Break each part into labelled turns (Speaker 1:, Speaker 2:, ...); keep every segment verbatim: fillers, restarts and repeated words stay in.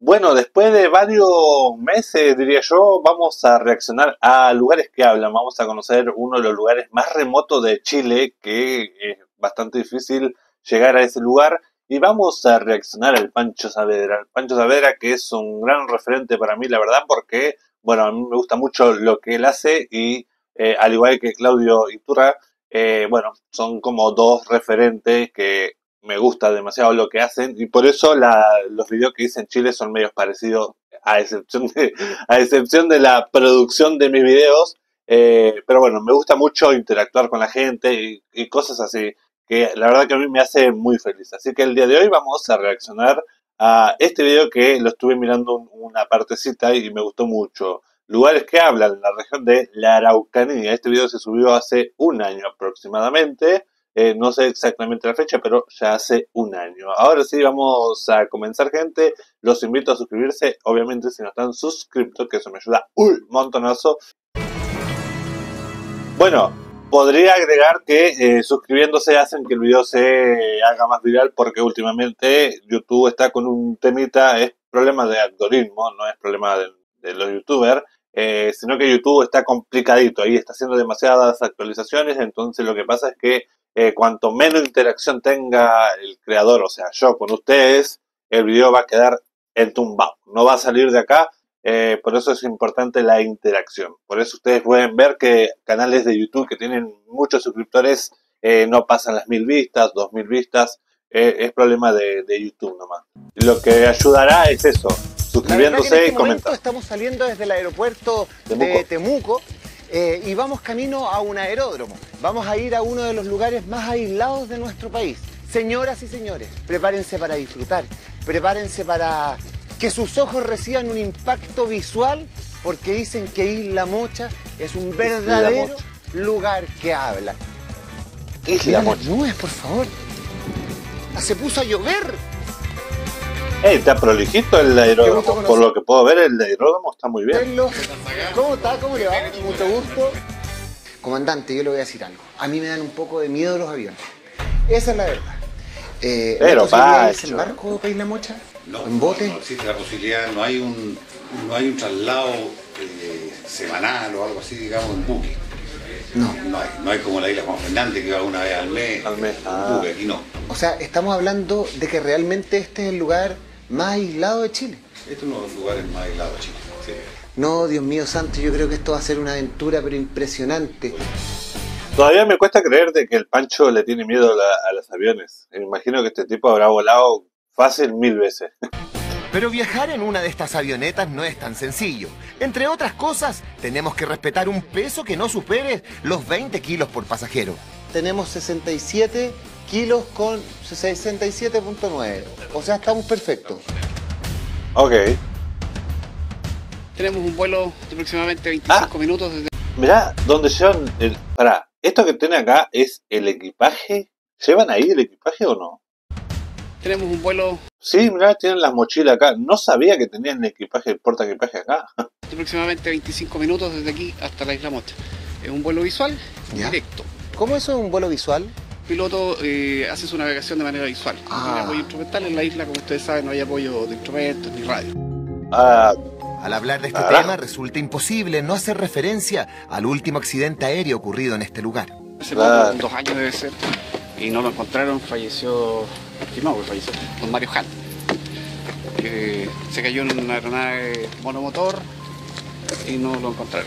Speaker 1: Bueno, después de varios meses, diría yo, vamos a reaccionar a lugares que hablan. Vamos a conocer uno de los lugares más remotos de Chile, que es bastante difícil llegar a ese lugar. Y vamos a reaccionar al Pancho Saavedra. El Pancho Saavedra, que es un gran referente para mí, la verdad, porque, bueno, a mí me gusta mucho lo que él hace y, eh, al igual que Claudio Iturra, eh, bueno, son como dos referentes que me gusta demasiado lo que hacen y por eso la, los videos que hice en Chile son medios parecidos, a excepción de, a excepción de la producción de mis videos, eh, pero bueno, me gusta mucho interactuar con la gente y, y cosas así, que la verdad que a mí me hace muy feliz. Así que el día de hoy vamos a reaccionar a este video que lo estuve mirando un, una partecita y me gustó mucho. Lugares que hablan en la región de la Araucanía. Este video se subió hace un año aproximadamente. Eh, no sé exactamente la fecha, pero ya hace un año. Ahora sí, vamos a comenzar, gente. Los invito a suscribirse, obviamente si no están suscritos, que eso me ayuda un montonazo. Bueno, podría agregar que eh, suscribiéndose hacen que el video se haga más viral, porque últimamente YouTube está con un temita, es problema de algoritmo, no es problema de, de los youtubers. Eh, sino que YouTube está complicadito, ahí está haciendo demasiadas actualizaciones, entonces lo que pasa es que eh, cuanto menos interacción tenga el creador, o sea, yo con ustedes, el video va a quedar entumbado, no va a salir de acá, eh, por eso es importante la interacción. Por eso ustedes pueden ver que canales de YouTube que tienen muchos suscriptores eh, no pasan las mil vistas, dos mil vistas, eh, es problema de, de YouTube nomás. Lo que ayudará es eso, suscribiéndose
Speaker 2: en este
Speaker 1: y comentando.
Speaker 2: Estamos saliendo desde el aeropuerto Temuco. de Temuco eh, y vamos camino a un aeródromo. Vamos a ir a uno de los lugares más aislados de nuestro país. Señoras y señores, prepárense para disfrutar, prepárense para que sus ojos reciban un impacto visual, porque dicen que Isla Mocha es un verdadero lugar que habla.
Speaker 1: Isla Mocha.
Speaker 2: Nubes, por favor. Se puso a llover.
Speaker 1: Hey, está prolijito el aeródromo. Por lo que puedo ver, el aeródromo está muy bien.
Speaker 2: ¿Cómo está? ¿Cómo le va? Mucho gusto. Comandante, yo le voy a decir algo. A mí me dan un poco de miedo los aviones. Esa es la verdad. Eh,
Speaker 1: Pero para
Speaker 2: ¿Es el barco para Isla Mocha?
Speaker 3: No,
Speaker 2: ¿En bote?
Speaker 3: No, no existe la posibilidad, no hay un, no hay un traslado eh, semanal o algo así, digamos, en buque.
Speaker 2: No.
Speaker 3: No hay, no hay como la isla Juan Fernández que va una vez al mes,
Speaker 1: al mes. Ah.
Speaker 3: En buque, aquí no.
Speaker 2: O sea, estamos hablando de que realmente este es el lugar más aislado de Chile.
Speaker 3: Este es uno de los lugares más aislados de Chile. Sí.
Speaker 2: No, Dios mío santo, yo creo que esto va a ser una aventura pero impresionante.
Speaker 1: Todavía me cuesta creer de que el Pancho le tiene miedo a, la, a los aviones. Me imagino que este tipo habrá volado fácil mil veces.
Speaker 4: Pero viajar en una de estas avionetas no es tan sencillo. Entre otras cosas, tenemos que respetar un peso que no supere los veinte kilos por pasajero.
Speaker 2: Tenemos sesenta y siete kilos con sesenta y siete punto nueve. O sea, estamos perfectos.
Speaker 1: Ok.
Speaker 5: Tenemos un vuelo de aproximadamente veinticinco
Speaker 1: ah,
Speaker 5: minutos desde...
Speaker 1: Mirá, donde llevan el... Pará, ¿esto que tiene acá es el equipaje? ¿Llevan ahí el equipaje o no?
Speaker 5: Tenemos un vuelo...
Speaker 1: Sí, mirá, tienen las mochilas acá. No sabía que tenían el equipaje, el porta equipaje acá.
Speaker 5: De aproximadamente veinticinco minutos desde aquí hasta la Isla Mocha. Es un vuelo visual,
Speaker 2: ¿Ya?
Speaker 5: Directo.
Speaker 2: ¿Cómo eso es un vuelo visual?
Speaker 5: El piloto eh, hace su navegación de manera visual.
Speaker 2: Ah.
Speaker 5: No hay apoyo instrumental en la isla, como ustedes saben, no hay apoyo de instrumentos ni radio.
Speaker 1: Ah,
Speaker 4: Al hablar de este
Speaker 1: ah.
Speaker 4: tema, resulta imposible no hacer referencia al último accidente aéreo ocurrido en este lugar.
Speaker 5: Hace
Speaker 1: Claro.
Speaker 5: poco, dos años debe ser, y no lo encontraron, falleció, no, falleció, don Mario Hunt, que se cayó en una aeronave monomotor y no lo encontraron.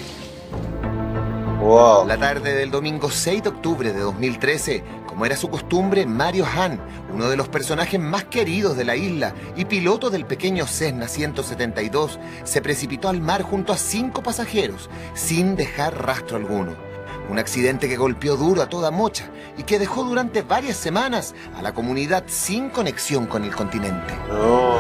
Speaker 1: wow.
Speaker 4: La tarde del domingo seis de octubre de dos mil trece, como era su costumbre, Mario Hunt, uno de los personajes más queridos de la isla y piloto del pequeño Cessna ciento setenta y dos, se precipitó al mar junto a cinco pasajeros, sin dejar rastro alguno. Un accidente que golpeó duro a toda Mocha y que dejó durante varias semanas a la comunidad sin conexión con el continente.
Speaker 1: No.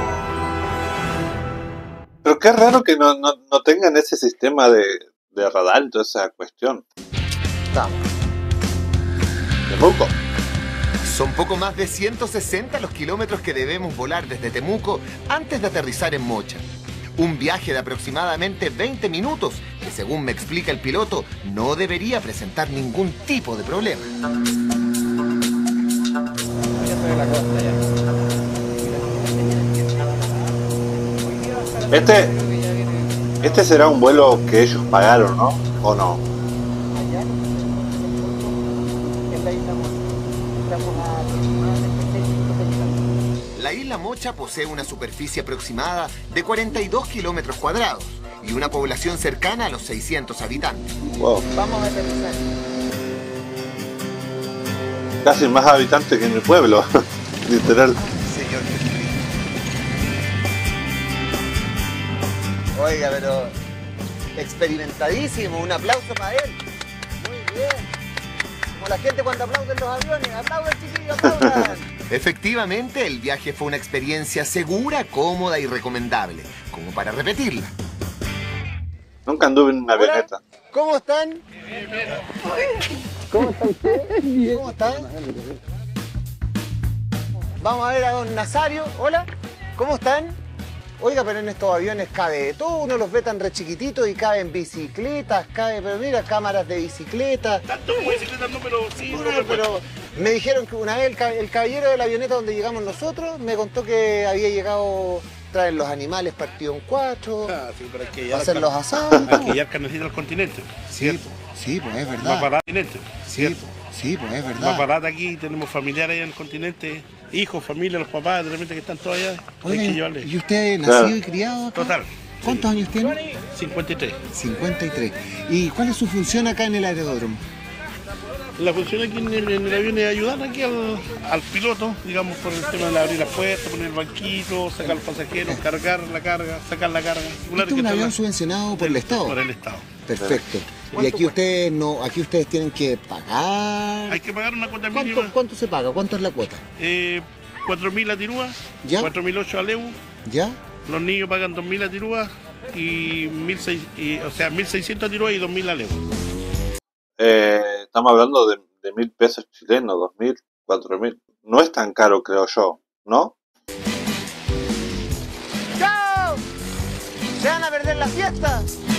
Speaker 1: Pero qué raro que no, no, no tengan ese sistema de, de radar y toda esa cuestión.
Speaker 2: Vamos.
Speaker 1: Temuco.
Speaker 4: Son poco más de ciento sesenta los kilómetros que debemos volar desde Temuco antes de aterrizar en Mocha. Un viaje de aproximadamente veinte minutos que, según me explica el piloto, no debería presentar ningún tipo de problema.
Speaker 1: Este, este será un vuelo que ellos pagaron, ¿no? ¿O no?
Speaker 4: La isla Mocha posee una superficie aproximada de cuarenta y dos kilómetros cuadrados y una población cercana a los seiscientos habitantes.
Speaker 1: Wow.
Speaker 2: Vamos a aterrizar.
Speaker 1: Casi más habitantes que en el pueblo, literal.
Speaker 2: Señor Jesucristo. Oiga, pero experimentadísimo, un aplauso para él. Muy bien. Como la gente cuando aplauden los aviones, aplauden chiquillos, aplaudan.
Speaker 4: Efectivamente, el viaje fue una experiencia segura, cómoda y recomendable, como para repetirla.
Speaker 1: Nunca anduve en una avioneta.
Speaker 2: ¿Cómo están? ¿Cómo está usted? ¿Cómo están? Vamos a ver a don Nazario. Hola, ¿cómo están? Oiga, pero en estos aviones cabe de todo, uno los ve tan re chiquititos y caben bicicletas, cabe, pero mira, cámaras de bicicleta.
Speaker 6: Tanto como bicicletas no, pero sí,
Speaker 2: No,
Speaker 6: no,
Speaker 2: no, pero me dijeron que una vez el, ca- el caballero de la avioneta donde llegamos nosotros me contó que había llegado, traen los animales partidos en cuatro,
Speaker 6: Ah, sí, pero hay que
Speaker 2: a
Speaker 6: llevar
Speaker 2: hacer
Speaker 6: car-
Speaker 2: los asados.
Speaker 6: Hay que llevar carnecita al continente, ¿cierto?
Speaker 2: Sí, pues es
Speaker 6: Más barato al continente,
Speaker 2: Sí,
Speaker 6: ¿cierto?
Speaker 2: sí, pues es
Speaker 6: Más barato aquí, tenemos familiares allá en el continente, hijos, familia, los papás, de repente que están todos allá, hay que llevarles.
Speaker 2: ¿y usted
Speaker 1: nacido
Speaker 2: nacido
Speaker 1: Claro.
Speaker 2: y criado acá?
Speaker 6: Total.
Speaker 2: ¿Cuántos años tiene?
Speaker 6: cincuenta y tres.
Speaker 2: cincuenta y tres. ¿Y cuál es su función acá en el aeródromo?
Speaker 6: La función aquí en el, en el avión es ayudar aquí al, al piloto, digamos, por el tema de abrir las puertas, poner el banquito, sacar los pasajeros, cargar la carga, sacar la carga.
Speaker 2: Este es un avión subvencionado por el Estado.
Speaker 6: Por el Estado.
Speaker 2: Perfecto. Y aquí ustedes no, aquí ustedes tienen que pagar.
Speaker 6: Hay que pagar una cuota
Speaker 2: ¿Cuánto,
Speaker 6: mínima,
Speaker 2: cuánto se paga? ¿Cuánto es la cuota?
Speaker 6: eh, cuatro mil a Tirúa,
Speaker 2: ¿Ya?
Speaker 6: cuatro mil ocho a Leu,
Speaker 2: ¿Ya?
Speaker 6: los niños pagan dos mil a Tirúa y mil seiscientos, o sea, mil seiscientos a Tirúa y dos mil a Leu.
Speaker 1: Eh, estamos hablando de, de mil pesos chilenos, dos mil, cuatro mil. No es tan caro, creo yo, ¿no?
Speaker 2: ¡Chao! ¿Se van a perder la fiesta?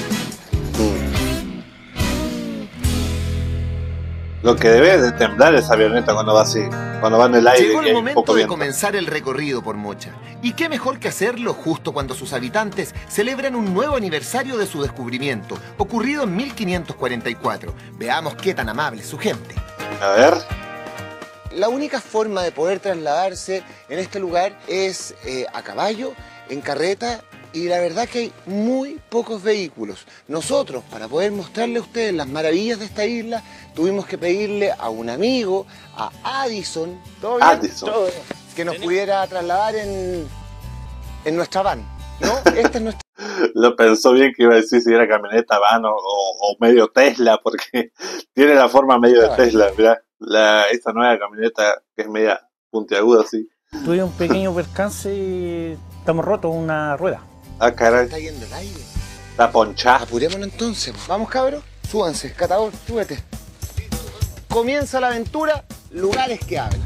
Speaker 1: Lo que debe de temblar esa avioneta cuando va así, cuando va en el aire
Speaker 4: Llegó
Speaker 1: y
Speaker 4: el
Speaker 1: hay
Speaker 4: momento
Speaker 1: poco
Speaker 4: de
Speaker 1: viento.
Speaker 4: comenzar el recorrido por Mocha. Y qué mejor que hacerlo justo cuando sus habitantes celebran un nuevo aniversario de su descubrimiento, ocurrido en mil quinientos cuarenta y cuatro. Veamos qué tan amable es su gente.
Speaker 1: A ver,
Speaker 2: La única forma de poder trasladarse en este lugar es eh, a caballo, en carreta, y la verdad que hay muy pocos vehículos. Nosotros, para poder mostrarle a ustedes las maravillas de esta isla, tuvimos que pedirle a un amigo, a Addison, ¿todo bien?
Speaker 1: Addison.
Speaker 2: Todo bien. Que nos pudiera trasladar en, en nuestra van, ¿no? Esta es nuestra...
Speaker 1: lo pensó bien que iba a decir si era camioneta, van o, o- o medio Tesla, porque tiene la forma medio de
Speaker 2: Claro.
Speaker 1: Tesla, mirá. La, esta nueva camioneta que es media puntiaguda así.
Speaker 7: Tuve un pequeño percance y estamos rotos una rueda.
Speaker 1: Ah, caray,
Speaker 2: Está yendo el aire.
Speaker 1: la ponchá.
Speaker 2: Apurémonos entonces. Vamos, cabros. Súbanse. Catador, súbete. Comienza la aventura, lugares que hablan.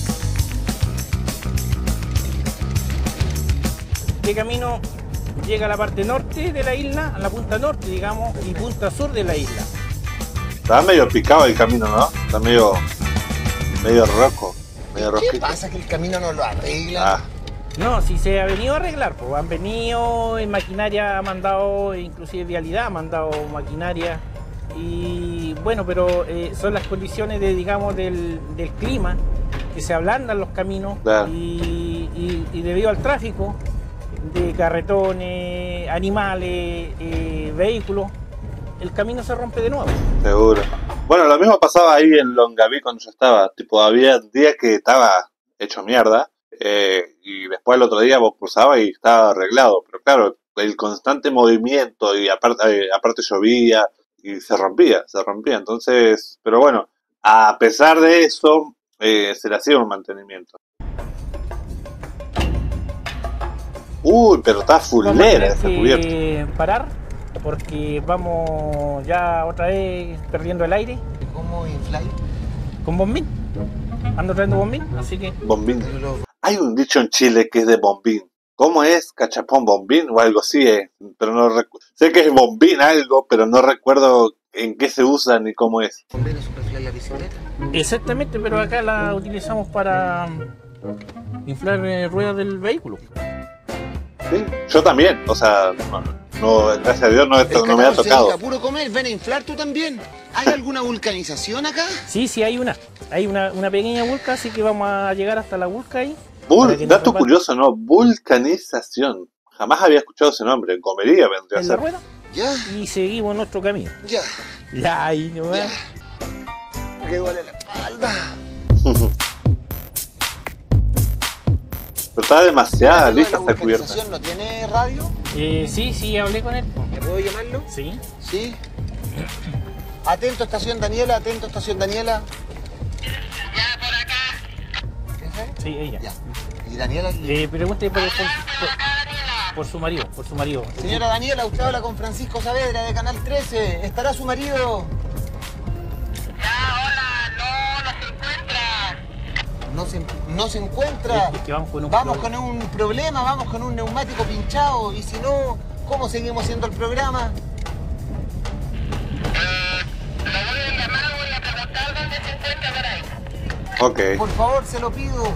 Speaker 7: Este camino llega a la parte norte de la isla, a la punta norte, digamos, y punta sur de la isla.
Speaker 1: Está medio picado el camino, ¿no? Está medio, medio rojo, medio
Speaker 2: ¿Qué
Speaker 1: rojito.
Speaker 2: pasa que el camino no lo arregla?
Speaker 1: Ah,
Speaker 7: No, si se ha venido a arreglar, pues han venido, en maquinaria ha mandado, inclusive Vialidad ha mandado maquinaria. Y bueno, pero eh, son las condiciones de, digamos, del, del clima, que se ablandan los caminos
Speaker 1: Claro.
Speaker 7: y, y- y debido al tráfico de carretones, animales, eh, vehículos, el camino se rompe de nuevo.
Speaker 1: seguro. Bueno, lo mismo pasaba ahí en Longaví cuando yo estaba. Tipo, había días que estaba hecho mierda. eh, y después el otro día vos cruzabas y estaba arreglado. Pero claro, el constante movimiento y aparte, eh, aparte llovía y se rompía, se rompía. Entonces, pero bueno, a pesar de eso, eh, se le hacía un mantenimiento. Uy, pero está
Speaker 7: Vamos a
Speaker 1: fullera
Speaker 7: tener
Speaker 1: esa cubierta.
Speaker 7: que parar porque vamos ya otra vez perdiendo el aire
Speaker 2: ¿Cómo infláis?
Speaker 7: con bombín. Ando trayendo bombín, así que
Speaker 1: Bombín. Hay un dicho en Chile que es de bombín. ¿Cómo es? ¿Cachapón bombín? O algo así, eh. Pero no recu- sé que es bombín algo, pero no recuerdo en qué se usa ni cómo es.
Speaker 2: ¿Conviene superflar la bicicleta?
Speaker 7: exactamente, pero acá la utilizamos para inflar eh, ruedas del vehículo.
Speaker 1: Sí, yo también, o sea, no, no, gracias a Dios no, esto, no me ha tocado.
Speaker 2: A puro comer, ven a inflar tú también. ¿Hay alguna vulcanización acá?
Speaker 7: Sí, sí, hay una. Hay una, una pequeña vulca, así que vamos a llegar hasta la vulca ahí.
Speaker 1: Bull, dato curioso, ¿no? Vulcanización. Jamás había escuchado ese nombre. Comería vendría a
Speaker 7: ¿En
Speaker 1: ser.
Speaker 7: la rueda?
Speaker 2: Ya.
Speaker 7: Y seguimos nuestro camino.
Speaker 2: Ya.
Speaker 7: Ya, ahí no va.
Speaker 2: Que duele la espalda.
Speaker 1: Pero está demasiada lista
Speaker 2: esta
Speaker 1: esta cubierta.
Speaker 2: ¿No tiene radio?
Speaker 7: Eh, sí, sí, hablé con él.
Speaker 2: ¿Me puedo llamarlo?
Speaker 7: Sí.
Speaker 2: Sí. Atento, estación Daniela, atento, estación Daniela.
Speaker 8: Ya, por acá.
Speaker 2: ¿Ese?
Speaker 7: Sí, ella.
Speaker 2: Ya. ¿Y Daniela?
Speaker 7: Eh, pregunte por, por, por, por su marido, por su marido.
Speaker 2: Señora Daniela, usted habla con Francisco Saavedra de Canal trece. ¿Estará su marido?
Speaker 8: Ya, hola, no, no se encuentra.
Speaker 2: No se, no se encuentra.
Speaker 7: Es que vamos con un
Speaker 2: vamos
Speaker 7: problema.
Speaker 2: con un problema, vamos con un neumático pinchado. Y si no, ¿cómo seguimos haciendo el programa?
Speaker 8: Lo voy a llamar, voy a preguntar dónde se encuentra por ahí.
Speaker 1: Ok.
Speaker 2: Por favor, se lo pido.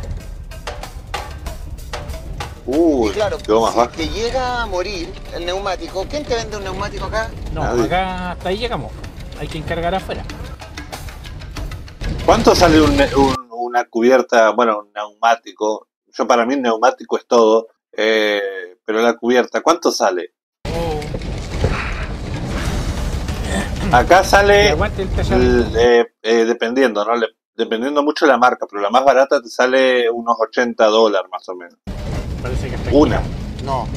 Speaker 1: Uy,
Speaker 2: Y claro,
Speaker 1: quedó más
Speaker 2: si
Speaker 1: bajo.
Speaker 2: es que llega a morir el neumático, ¿quién te vende un neumático acá?
Speaker 7: No,
Speaker 1: Nadie.
Speaker 7: acá hasta ahí llegamos. Hay que encargar afuera.
Speaker 1: ¿Cuánto sale un, un- una cubierta, bueno, un neumático? Yo para mí un neumático es todo, eh, pero la cubierta, ¿cuánto sale?
Speaker 7: Oh,
Speaker 1: Acá
Speaker 7: que
Speaker 1: sale,
Speaker 7: aguante el tallar.
Speaker 1: l- eh, eh, dependiendo, ¿no? Le- dependiendo mucho de la marca, pero la más barata te sale unos ochenta dólares más o menos.
Speaker 7: Parece que hasta aquí
Speaker 1: Una.
Speaker 7: llegamos.
Speaker 2: No.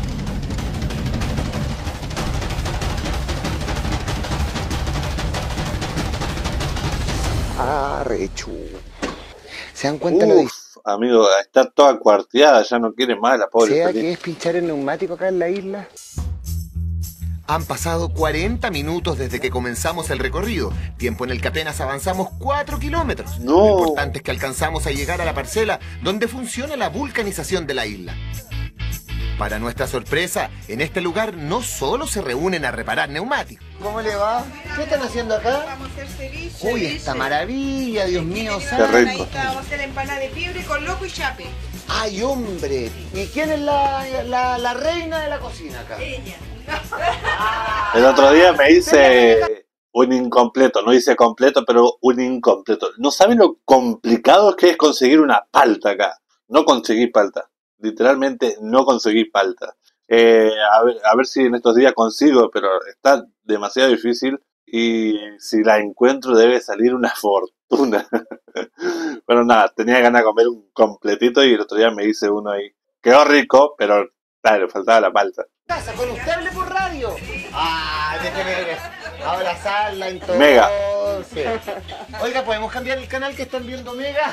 Speaker 2: Ah, rechu. ¿Se dan cuenta lo
Speaker 1: Uf, amigo, está toda cuarteada, ya no quiere más la pobre.
Speaker 2: sea
Speaker 1: feliz.
Speaker 2: que es pinchar el neumático acá en la isla?
Speaker 4: Han pasado cuarenta minutos desde que comenzamos el recorrido, tiempo en el que apenas avanzamos cuatro kilómetros.
Speaker 1: No.
Speaker 4: Lo importante es que alcanzamos a llegar a la parcela donde funciona la vulcanización de la isla. Para nuestra sorpresa, en este lugar no solo se reúnen a reparar neumáticos.
Speaker 2: ¿Cómo le va? ¿Qué están haciendo acá?
Speaker 9: Vamos a hacer ceviche.
Speaker 2: Uy, esta maravilla, Dios mío,
Speaker 1: Qué
Speaker 2: santo.
Speaker 1: rico.
Speaker 9: Ahí está, vamos a hacer empanada de fiebre con loco y chape.
Speaker 2: ¡Ay, hombre! ¿Y quién es la, la, la reina de la cocina acá?
Speaker 9: Ella.
Speaker 1: El otro día me hice un incompleto, no hice completo, pero un incompleto. No saben lo complicado que es conseguir una palta acá. No conseguí palta. Literalmente no conseguí palta. Eh, a, ver, a ver si en estos días consigo, pero está demasiado difícil y si la encuentro debe salir una fortuna. Bueno, nada, tenía ganas de comer un completito y el otro día me hice uno ahí. Quedó rico, pero claro, faltaba la palta.
Speaker 2: Casa, con usted hablé por radio. Ah, déjeme abrazarla entonces.
Speaker 1: Mega.
Speaker 2: Oiga, ¿podemos cambiar el canal que están viendo Mega?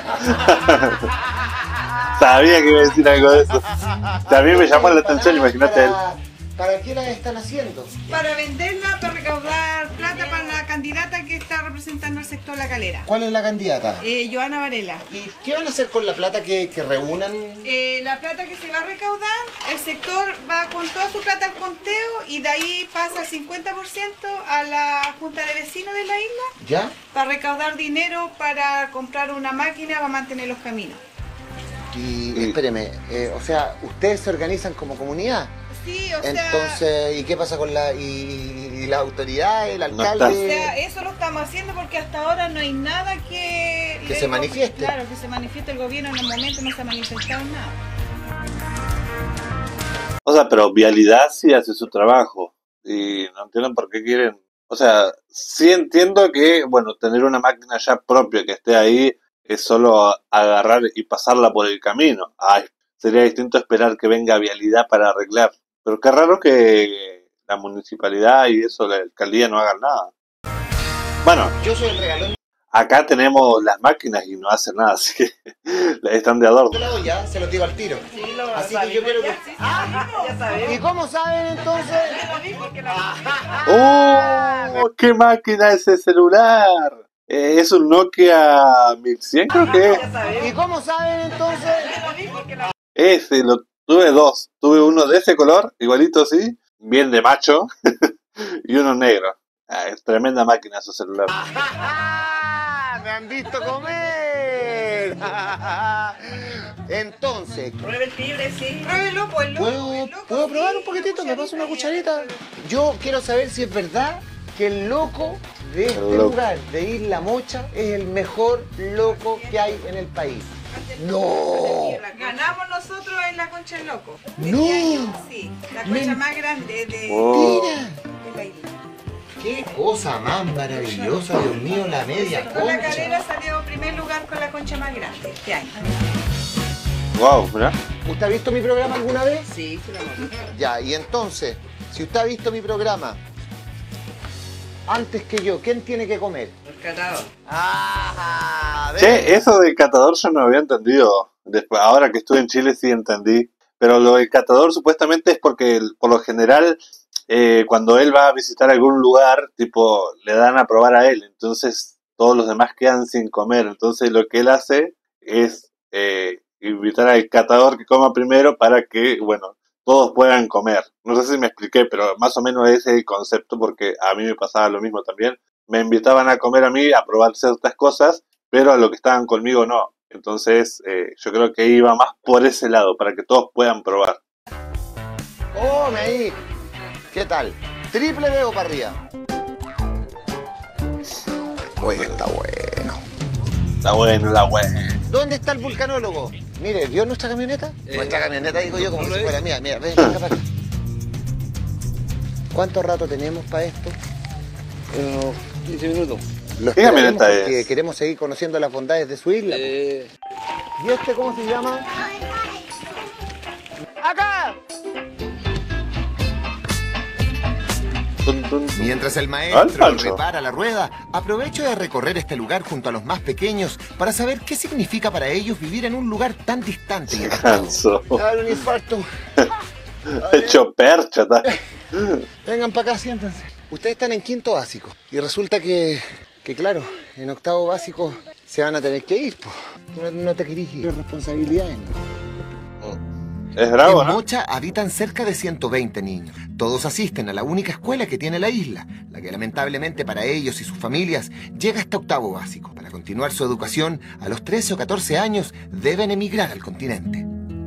Speaker 1: Sabía que iba a decir algo de eso. También me llamó la atención, imagínate él.
Speaker 2: ¿Para, ¿Para qué la están haciendo?
Speaker 9: Para venderla, para recaudar plata para la candidata que está representando al sector La Calera.
Speaker 2: ¿Cuál es la candidata?
Speaker 9: Eh, Joana Varela.
Speaker 2: ¿Y qué van a hacer con la plata que, que reúnan?
Speaker 9: Eh, la plata que se va a recaudar, el sector va con toda su plata al conteo y de ahí pasa el cincuenta por ciento a la Junta de Vecinos de la isla
Speaker 2: ¿Ya?
Speaker 9: para recaudar dinero para comprar una máquina para mantener los caminos.
Speaker 2: Y espéreme, eh, o sea, ¿ustedes se organizan como comunidad?
Speaker 9: Sí, o sea...
Speaker 2: Entonces, ¿y qué pasa con la y, y la autoridad, el
Speaker 1: No
Speaker 2: alcalde?
Speaker 1: está.
Speaker 9: O sea, eso lo estamos haciendo porque hasta ahora no hay nada que...
Speaker 2: Que
Speaker 9: le-
Speaker 2: se manifieste.
Speaker 9: Claro, que se manifieste el gobierno. En el momento no se ha manifestado nada.
Speaker 1: O sea, pero Vialidad sí hace su trabajo. Y no entiendo por qué quieren. O sea, sí entiendo que, bueno, tener una máquina ya propia que esté ahí es solo agarrar y pasarla por el camino. Ay, sería distinto esperar que venga Vialidad para arreglar. Pero qué raro que la municipalidad y eso, la alcaldía no hagan nada. Bueno,
Speaker 2: Yo soy el regalón
Speaker 1: acá tenemos las máquinas y no hacen nada, así que están de adorno.
Speaker 2: de la olla, se lo digo al tiro.
Speaker 9: Sí, lo
Speaker 2: Así que yo quiero que...
Speaker 9: ya sabemos.
Speaker 2: ¿Y cómo saben entonces?
Speaker 1: ¡Oh! ¿Qué máquina es ese celular? Eh, es un Nokia mil cien, creo que es.
Speaker 2: ¿Y cómo saben entonces?
Speaker 1: Ese, lo tuve dos. Tuve uno de ese color, igualito así, bien de macho, y uno negro. Ah, es tremenda máquina su celular.
Speaker 2: ¡Me han visto comer! comer. Entonces,
Speaker 9: Pruebe el libre, sí. Pruébelo, pues loco.
Speaker 2: ¿puedo, ¿puedo probar un poquitito? ¿Me paso una cucharita? Yo quiero saber si es verdad que el loco de este
Speaker 1: loco.
Speaker 2: lugar, de Isla Mocha, es el mejor loco que hay en el país. ¡No!
Speaker 9: Ganamos nosotros en la concha del loco.
Speaker 2: ¡No!
Speaker 9: Sí, la concha más grande de,
Speaker 1: Oh.
Speaker 2: ¡Mira!
Speaker 9: de la isla.
Speaker 2: ¡Qué cosa más maravillosa, Dios mío, la media
Speaker 9: Con la
Speaker 2: concha!
Speaker 9: carrera salió primer lugar con la concha más grande este año.
Speaker 1: Wow, mira.
Speaker 2: ¿Usted ha visto mi programa alguna vez?
Speaker 9: Sí, sí, la
Speaker 2: Ya, y entonces, si usted ha visto mi programa antes que yo, ¿quién tiene que comer?
Speaker 9: El catador.
Speaker 2: Ah,
Speaker 1: Che, eso del catador yo no había entendido. Después, ahora que estuve en Chile sí entendí. Pero lo del catador supuestamente es porque el- por lo general eh, cuando él va a visitar algún lugar, tipo, le dan a probar a él. Entonces todos los demás quedan sin comer. Entonces lo que él hace es eh, invitar al catador que coma primero para que, bueno, todos puedan comer. No sé si me expliqué, pero más o menos ese es el concepto porque a mí me pasaba lo mismo también. Me invitaban a comer a mí, a probar ciertas cosas, pero a lo que estaban conmigo no. Entonces eh, yo creo que iba más por ese lado, para que todos puedan probar.
Speaker 2: ¡Oh, ahí! ¿Qué tal? ¿Triple dedo para arriba? Oye, está bueno.
Speaker 1: Está bueno, la buena.
Speaker 2: ¿Dónde está el vulcanólogo? Mire, ¿vio nuestra camioneta? Nuestra camioneta, digo yo, como si fuera mía. Mira, ven, ven, para acá. ¿Cuánto rato tenemos para esto?
Speaker 5: Unos quince minutos.
Speaker 2: Lo
Speaker 1: ¿Qué
Speaker 2: esperaremos
Speaker 1: camioneta
Speaker 2: porque
Speaker 1: es?
Speaker 2: queremos seguir conociendo las bondades de su isla.
Speaker 5: Eh,
Speaker 2: ¿Y este cómo se llama? ¡Acá!
Speaker 1: Tun, tun, tun.
Speaker 4: Mientras el
Speaker 1: Al
Speaker 4: maestro
Speaker 1: Pancho.
Speaker 4: repara la rueda, aprovecho de recorrer este lugar junto a los más pequeños para saber qué significa para ellos vivir en un lugar tan distante y apartado.
Speaker 1: Canso.
Speaker 2: Dale un infarto.
Speaker 1: Hecho percha. está.
Speaker 2: Vengan para acá, siéntense. Ustedes están en quinto básico. Y resulta que, que claro, en octavo básico se van a tener que ir. Po. No, no te querís ir. Responsabilidades.
Speaker 1: Es bravo,
Speaker 4: En
Speaker 1: ¿no?
Speaker 4: Mocha habitan cerca de ciento veinte niños. Todos asisten a la única escuela que tiene la isla, la que lamentablemente para ellos y sus familias llega hasta octavo básico. Para continuar su educación, a los trece o catorce años deben emigrar al continente.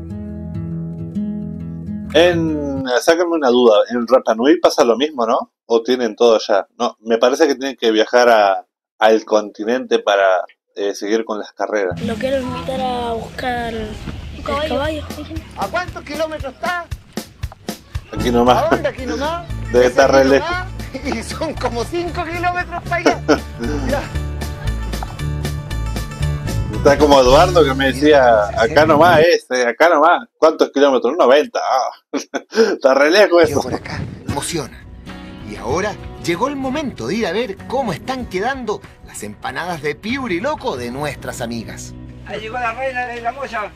Speaker 1: En, sácame una duda, en Rapa Nui pasa lo mismo, ¿no? ¿O tienen todo allá? No, me parece que tienen que viajar a, al continente para eh, seguir con las carreras.
Speaker 10: Lo quiero invitar a buscar el caballo.
Speaker 2: ¿A cuántos kilómetros está?
Speaker 1: Aquí
Speaker 2: ¿A
Speaker 1: nomás.
Speaker 2: dónde? Aquí nomás.
Speaker 1: Debe
Speaker 2: Ese
Speaker 1: estar re
Speaker 2: aquí
Speaker 1: lejos.
Speaker 2: nomás, Y son como cinco kilómetros para allá. Ya.
Speaker 1: Está como Eduardo que me decía, acá nomás es, eh, acá nomás. ¿Cuántos kilómetros? noventa. Ah. Está re lejos
Speaker 4: Quedo
Speaker 1: eso.
Speaker 4: por acá, emociona. Y ahora llegó el momento de ir a ver cómo están quedando las empanadas de Piuri Loco de nuestras amigas.
Speaker 5: ahí llegó la reina de la mocha.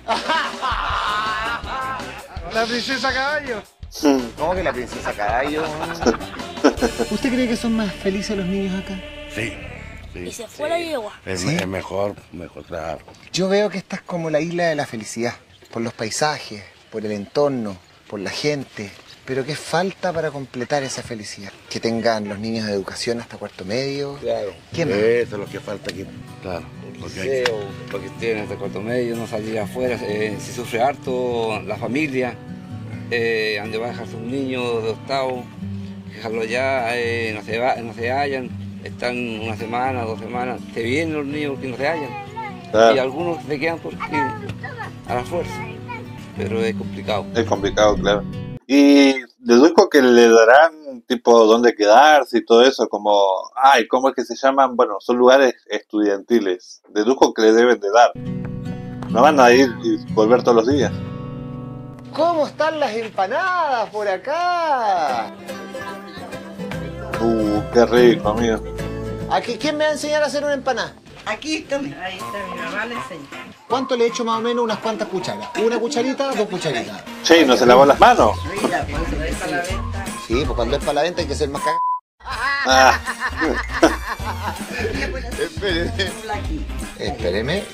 Speaker 2: La princesa caballo. ¿Cómo que la princesa caballo? ¿Usted cree que son más felices los niños acá?
Speaker 6: Sí.
Speaker 10: Y se fue la yegua.
Speaker 6: Es,
Speaker 2: ¿Sí?
Speaker 6: es mejor, mejor, claro.
Speaker 2: Yo veo que esta es como la isla de la felicidad. Por los paisajes, por el entorno, por la gente. Pero ¿qué falta para completar esa felicidad? Que tengan los niños de educación hasta cuarto medio.
Speaker 6: Claro.
Speaker 2: ¿Qué más?
Speaker 6: Eso es lo que falta aquí. Claro. Porque hay-
Speaker 5: Liceo, porque tienen hasta cuarto medio, no salir afuera, eh, se sufre harto la familia, eh, donde va a dejar sus niños de octavo, dejarlo allá, eh, no, se va, no se hallan, están una semana, dos semanas, se vienen los niños que no se hallan,
Speaker 1: Claro.
Speaker 5: y algunos se quedan porque a la fuerza, pero es complicado.
Speaker 1: Es complicado, claro. Y deduzco que le darán tipo dónde quedarse y todo eso, como, ay, ¿cómo es que se llaman? Bueno, son lugares estudiantiles. Deduzco que le deben de dar. No van a ir y volver todos los días.
Speaker 2: ¿Cómo están las empanadas por acá?
Speaker 1: Uh, qué rico, amigo.
Speaker 2: Aquí, ¿quién me va a enseñar a hacer una empanada?
Speaker 9: Aquí está, ahí está, mi mamá le enseña.
Speaker 2: ¿Cuánto le echo más o menos? Unas cuantas cucharas. ¿Una cucharita? Dos cucharitas.
Speaker 1: Che, ¿y no se lavó las manos?
Speaker 9: Mira, pues se deja la venta.
Speaker 2: Sí, pues cuando es para la venta hay que ser más cagado.
Speaker 1: Ah,
Speaker 2: Espéreme. Espéreme.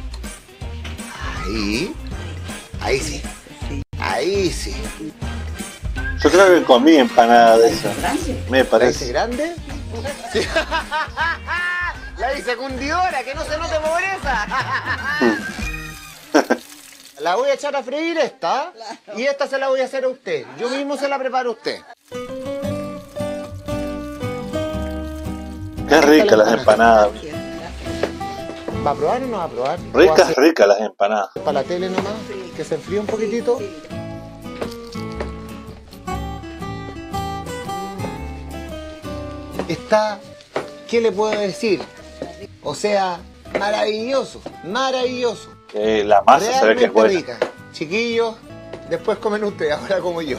Speaker 2: Ahí. Ahí sí. Ahí sí.
Speaker 1: yo creo que comí empanada de esa. Me
Speaker 2: ¿Parece
Speaker 1: parece.
Speaker 2: grande? Sí. La hice cundidora, que no se note pobreza. La voy a echar a freír esta, y esta se la voy a hacer a usted. Yo mismo se la preparo a usted.
Speaker 1: Qué ricas las empanadas.
Speaker 2: ¿Va a probar o no va a probar?
Speaker 1: Ricas, ricas las empanadas.
Speaker 2: Para la tele nomás, que se enfríe un poquitito. Está, ¿qué le puedo decir? O sea, maravilloso, maravilloso.
Speaker 1: Eh, la masa se ve que es buena.
Speaker 2: Rica. Chiquillos, después comen ustedes, ahora como yo.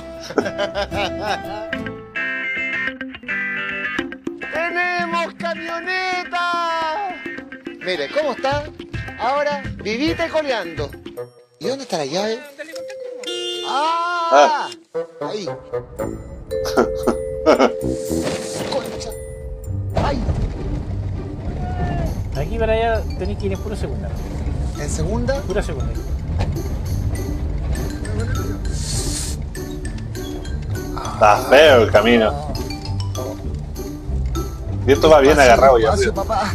Speaker 2: ¡Tenemos camioneta! Mire, ¿cómo está? Ahora, vivita y coleando. ¿Y dónde está la llave? ¡Ah! ah. Ahí. Concha. ¡Ay!
Speaker 7: Aquí para allá tenéis que ir en pura segunda.
Speaker 2: ¿En segunda?
Speaker 7: Pura segunda.
Speaker 1: Está feo el camino. Y esto va bien agarrado ya.
Speaker 2: Espacio, papá.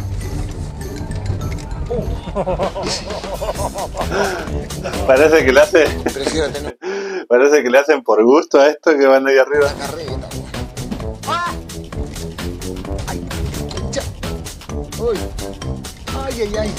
Speaker 1: Parece que le hace. Parece que le hacen por gusto a esto que van ahí arriba.
Speaker 2: ¡Ah! ¡Ay! ¡Ya! ¡Uy! ¡Ay, ay, ay!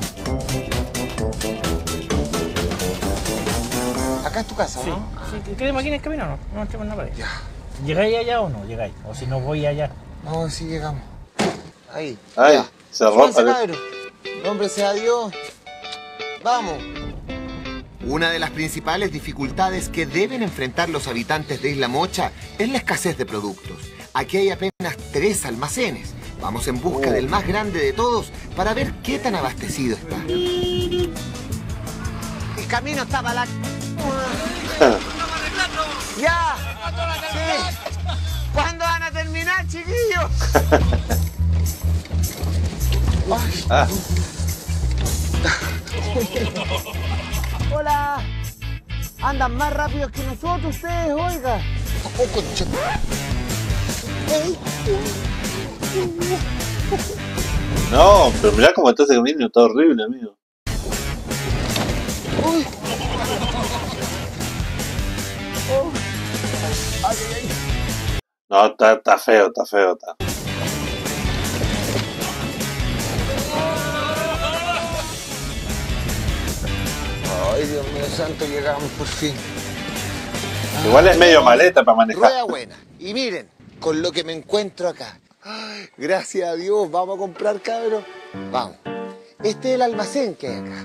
Speaker 2: Acá es tu casa,
Speaker 7: sí,
Speaker 2: ¿no?
Speaker 7: Sí, ¿queremos aquí en el camino o no? No entremos en la pared. Ya. ¿Llegáis allá o no llegáis? O si no voy allá.
Speaker 2: No, sí llegamos. Ahí.
Speaker 1: Ay,
Speaker 2: ya.
Speaker 1: se rompe.
Speaker 2: Hombre sea Dios. Vamos.
Speaker 4: Una de las principales dificultades que deben enfrentar los habitantes de Isla Mocha es la escasez de productos. Aquí hay apenas tres almacenes. Vamos en busca
Speaker 1: oh.
Speaker 4: del más grande de todos para ver qué tan abastecido está.
Speaker 2: El camino está para la... ¡Ya! Sí. ¿Cuándo van a terminar, chiquillos?
Speaker 1: Ah.
Speaker 2: Hola. Andan más rápidos que nosotros ustedes, oiga. Oh, concha.
Speaker 1: No, pero mirá cómo está ese camino, está horrible, amigo.
Speaker 2: Uy. Oh. Ay, ay, ay.
Speaker 1: No, está, está feo, está feo, está.
Speaker 2: Ay, Dios mío santo, llegamos por fin.
Speaker 1: Igual es medio maleta para manejar.
Speaker 2: Rueda buena. Y miren, con lo que me encuentro acá. Ay, gracias a Dios, vamos a comprar, cabros. Vamos. Este es el almacén que hay acá.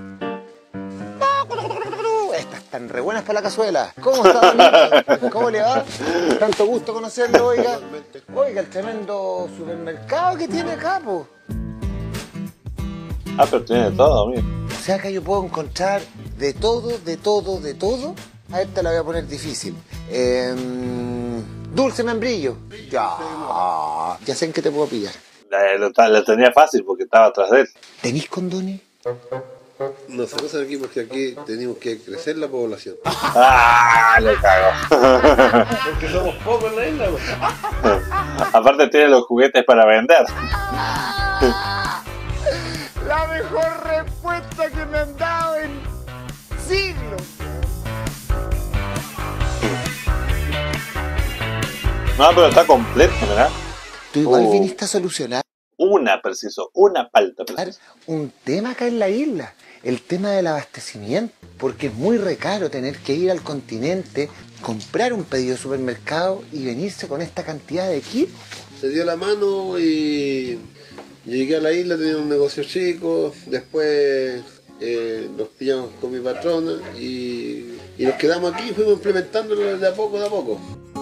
Speaker 2: Estas están re buenas para la cazuela. ¿Cómo está, Donito? ¿Cómo le va? Tanto gusto conocerlo, oiga. Oiga, el tremendo supermercado que tiene acá, po.
Speaker 1: Ah, pero tiene de todo, amigo.
Speaker 2: O sea que yo puedo encontrar de todo, de todo, de todo. A esta la voy a poner difícil. Eh, dulce membrillo. Ya. Ya sé en qué te puedo pillar.
Speaker 1: La, la, la tenía fácil porque estaba atrás de él.
Speaker 2: ¿Tenís condones?
Speaker 3: No se usan aquí porque aquí tenemos que crecer la población.
Speaker 1: ¡Ah! Le cago.
Speaker 6: Porque somos pocos en la isla, güey.
Speaker 1: Aparte tiene los juguetes para vender.
Speaker 2: La mejor respuesta que me han dado en siglos.
Speaker 1: No, pero está completo, ¿verdad?
Speaker 2: Tú igual
Speaker 1: Oh.
Speaker 2: viniste a solucionar
Speaker 1: Una, preciso, una palta, preciso.
Speaker 2: un tema acá en la isla. El tema del abastecimiento. Porque es muy recaro tener que ir al continente, comprar un pedido de supermercado y venirse con esta cantidad de equipo.
Speaker 3: Se dio la mano y llegué a la isla, tenía un negocio chico, después eh, nos pillamos con mi patrona y, y nos quedamos aquí y fuimos implementándolo de a poco, de a poco.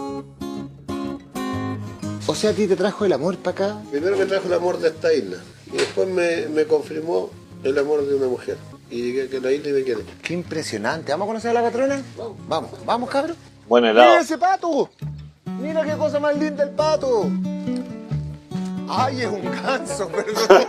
Speaker 2: O sea, a ti te trajo el amor para acá.
Speaker 3: Primero me trajo el amor de esta isla y después me, me confirmó el amor de una mujer. Y llegué aquí a la isla y me quedé.
Speaker 2: Qué impresionante. ¿Vamos a conocer a la patrona? Vamos, vamos, vamos, cabrón.
Speaker 1: Buen helado.
Speaker 2: ¡Mira ese pato! ¡Mira qué cosa más linda el pato! ¡Ay, es un ganso, perdón!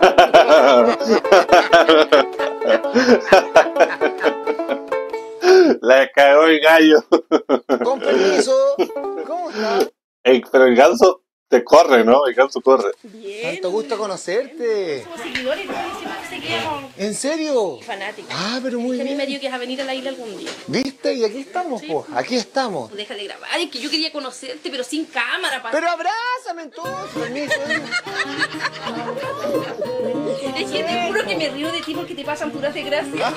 Speaker 1: La cagó el gallo.
Speaker 2: Con permiso. ¿Cómo está?
Speaker 1: Ey, pero el ganso Te corre, ¿no? El ganso corre.
Speaker 11: Bien.
Speaker 2: Tanto gusto conocerte.
Speaker 11: Somos seguidores, ¿no? Siempre que seguimos.
Speaker 2: ¿En serio?
Speaker 11: Fanáticos.
Speaker 2: Ah, pero muy
Speaker 11: A mí
Speaker 2: bien.
Speaker 11: me dio que vas a venir a la isla algún día.
Speaker 2: ¿Viste? Y aquí estamos,
Speaker 11: Sí.
Speaker 2: pues. Aquí estamos.
Speaker 11: Deja de grabar, es que yo quería conocerte, pero sin cámara. Pa.
Speaker 2: Pero abrázame entonces, permiso.
Speaker 11: Es que te juro que me río de ti porque te pasan puras desgracias.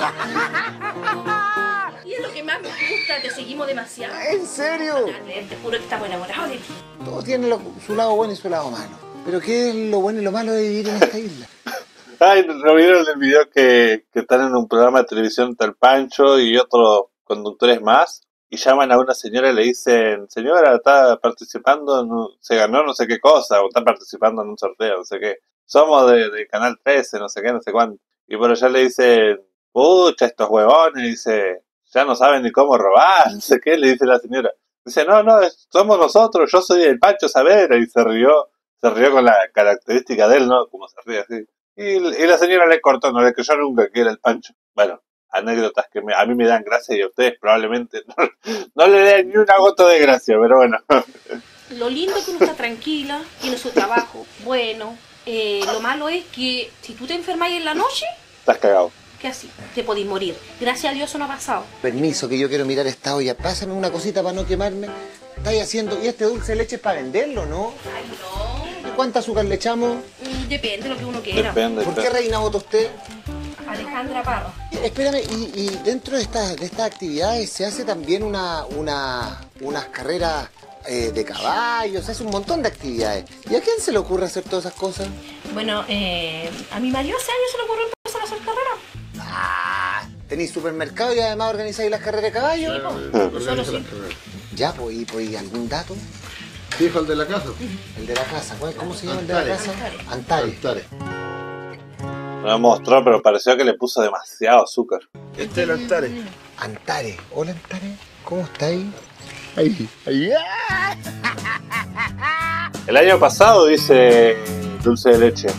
Speaker 11: Y es lo que más me gusta, te seguimos demasiado.
Speaker 2: ¿En serio?
Speaker 11: Te juro que estamos enamorados de ti.
Speaker 2: Todo tiene lo- su lado bueno y su lado malo. Pero ¿qué es lo bueno y lo malo de vivir en esta isla?
Speaker 1: Ay, ¿no vieron el video que, que están en un programa de televisión, tal Pancho y otros conductores más? Y llaman a una señora y le dicen, señora, está participando, en un- se ganó no sé qué cosa, o está participando en un sorteo, no sé qué. Somos de, de Canal trece, no sé qué, no sé cuánto. Y por allá le dicen, pucha, estos huevones, dice, ya no saben ni cómo robar, no sé qué, le dice la señora. Dice, no, no, es- somos nosotros, yo soy el Pancho Savera, y se rió, se rió con la característica de él, ¿no? Como se ríe así. Y, y la señora le cortó, no le creyó nunca que era el Pancho. Bueno, anécdotas que me- a mí me dan gracia y a ustedes probablemente no, no le den ni una gota de gracia, pero bueno.
Speaker 11: Lo lindo es que uno está tranquila, tiene su trabajo bueno. Eh, lo malo es que si tú te enfermas en la noche,
Speaker 1: Estás cagado.
Speaker 11: ¿qué así? Te podés morir. Gracias a Dios eso no ha pasado.
Speaker 2: Permiso, que yo quiero mirar esta olla. Pásame una cosita para no quemarme. Estáis haciendo... ¿Y este dulce de leche es para venderlo, no?
Speaker 11: Ay, no.
Speaker 2: ¿Y cuánta azúcar le echamos?
Speaker 11: Mm, Depende de lo que uno quiera.
Speaker 1: Depende.
Speaker 2: ¿Por qué reina vota usted?
Speaker 11: Alejandra Parra.
Speaker 2: Espérame, y, y dentro de estas de estas actividades se hace también una, una, unas carreras eh, de caballos, se hace un montón de actividades. ¿Y a quién se le ocurre hacer todas esas cosas?
Speaker 11: Bueno, eh, a mi marido hace años se le ocurrió empezar a hacer carreras.
Speaker 2: Ah, tenéis supermercado y además organizáis las carreras de caballos.
Speaker 11: Solo sí.
Speaker 2: Ya, pues, ¿y pues, ¿y algún dato?
Speaker 3: Dijo el de la casa.
Speaker 2: El de la casa, ¿cuál- ¿cómo se llama el de la
Speaker 3: Antares.
Speaker 2: casa? Antares.
Speaker 3: Antares.
Speaker 1: Me lo mostró, pero pareció que le puso demasiado azúcar.
Speaker 3: Este es el Antares.
Speaker 2: Antares. Hola, Antares. ¿Cómo estáis? Ahí, ahí. ¡Ah!
Speaker 1: El año pasado dice dulce de leche.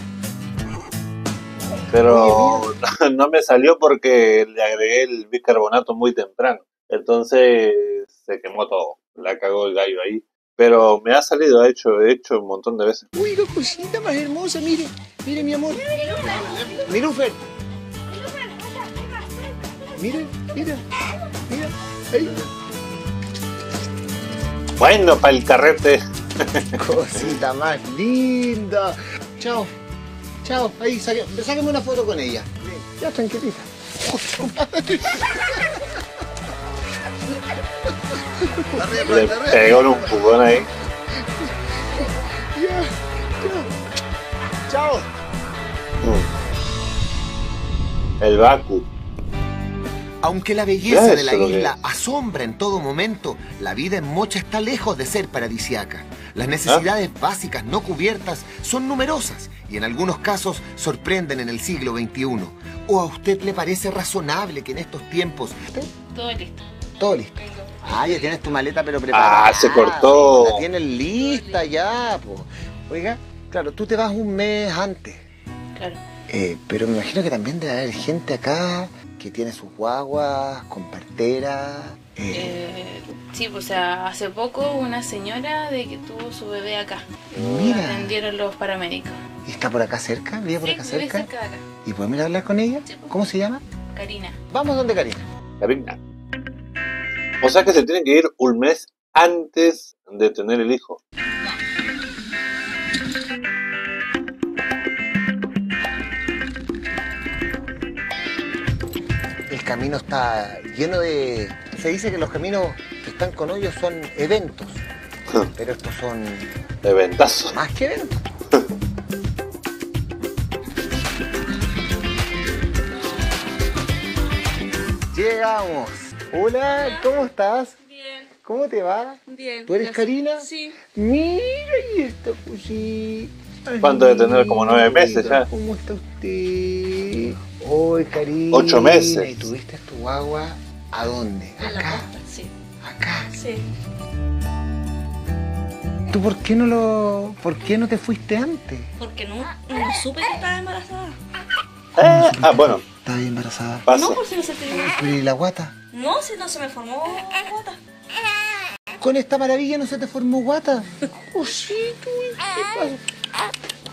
Speaker 1: Pero no, no me salió porque le agregué el bicarbonato muy temprano. Entonces se quemó todo. La cagó el gallo ahí. Pero me ha salido, he hecho, he hecho un montón de veces.
Speaker 2: Uy, qué cosita más hermosa, mire. Mire, mi amor. Mirufer. Mire, mira. Mira. Ahí.
Speaker 1: Bueno, para el carrete.
Speaker 2: Cosita más linda. Chao. Chao. Ahí, saque, sáqueme una foto con ella. Ya, tranquilita.
Speaker 1: Le pegó en un jugón ahí.
Speaker 2: Ya. Chao.
Speaker 1: El Baku.
Speaker 4: Aunque la belleza
Speaker 1: Ya,
Speaker 4: de la
Speaker 1: eso lo que
Speaker 4: isla asombra en todo momento, la vida en Mocha está lejos de ser paradisiaca. Las necesidades básicas no cubiertas son numerosas y en algunos casos sorprenden en el siglo veintiuno. ¿O a usted le parece razonable que en estos tiempos...
Speaker 11: Todo listo.
Speaker 2: Todo listo. Ah, ya tienes tu maleta pero preparada.
Speaker 1: Ah, se cortó.
Speaker 2: La tienes lista ya, po. Oiga, claro, tú te vas un mes antes.
Speaker 11: Claro.
Speaker 2: Eh, pero me imagino que también debe haber gente acá que tiene sus guaguas, con partera. Eh,
Speaker 12: Eh, sí, pues, o sea, hace poco una señora de que tuvo su bebé acá.
Speaker 2: Mira.
Speaker 12: La atendieron los paramédicos.
Speaker 2: ¿Y está por acá cerca? ¿Vive por
Speaker 12: Sí,
Speaker 2: acá
Speaker 12: vive
Speaker 2: cerca?
Speaker 12: cerca de acá.
Speaker 2: ¿Y podemos ir a hablar con ella?
Speaker 12: Sí, pues.
Speaker 2: ¿Cómo se llama?
Speaker 12: Karina.
Speaker 2: Vamos donde Karina.
Speaker 1: Karina. O sea que se tiene que ir un mes antes de tener el hijo.
Speaker 2: El camino está lleno de... Se dice que los caminos que están con hoyos son eventos. Pero estos son
Speaker 1: Eventazo.
Speaker 2: más que eventos. Llegamos. Hola, ¿cómo estás?
Speaker 12: Bien,
Speaker 2: ¿Cómo te va?
Speaker 12: bien.
Speaker 2: ¿Tú eres Karina?
Speaker 12: Sí.
Speaker 2: Mira, y esta cosita.
Speaker 1: ¿Cuánto debe tener? Como nueve meses ya.
Speaker 2: ¿Cómo está usted? Hoy, Karina.
Speaker 1: Ocho meses.
Speaker 2: ¿Y tuviste tu guagua a dónde?
Speaker 12: En la
Speaker 2: Acá.
Speaker 12: costa, sí.
Speaker 2: Acá.
Speaker 12: Sí.
Speaker 2: ¿Tú por qué no lo, por qué no te fuiste antes?
Speaker 12: Porque no, no supe que estaba embarazada.
Speaker 1: Eh, ah, bueno,
Speaker 2: Estaba embarazada.
Speaker 1: pasa.
Speaker 12: No, por si no se te dio.
Speaker 2: ¿Y la guata?
Speaker 12: No, si no se me formó gota.
Speaker 2: ¿Con esta maravilla no se te formó guata? Cosito, ¿qué pasa?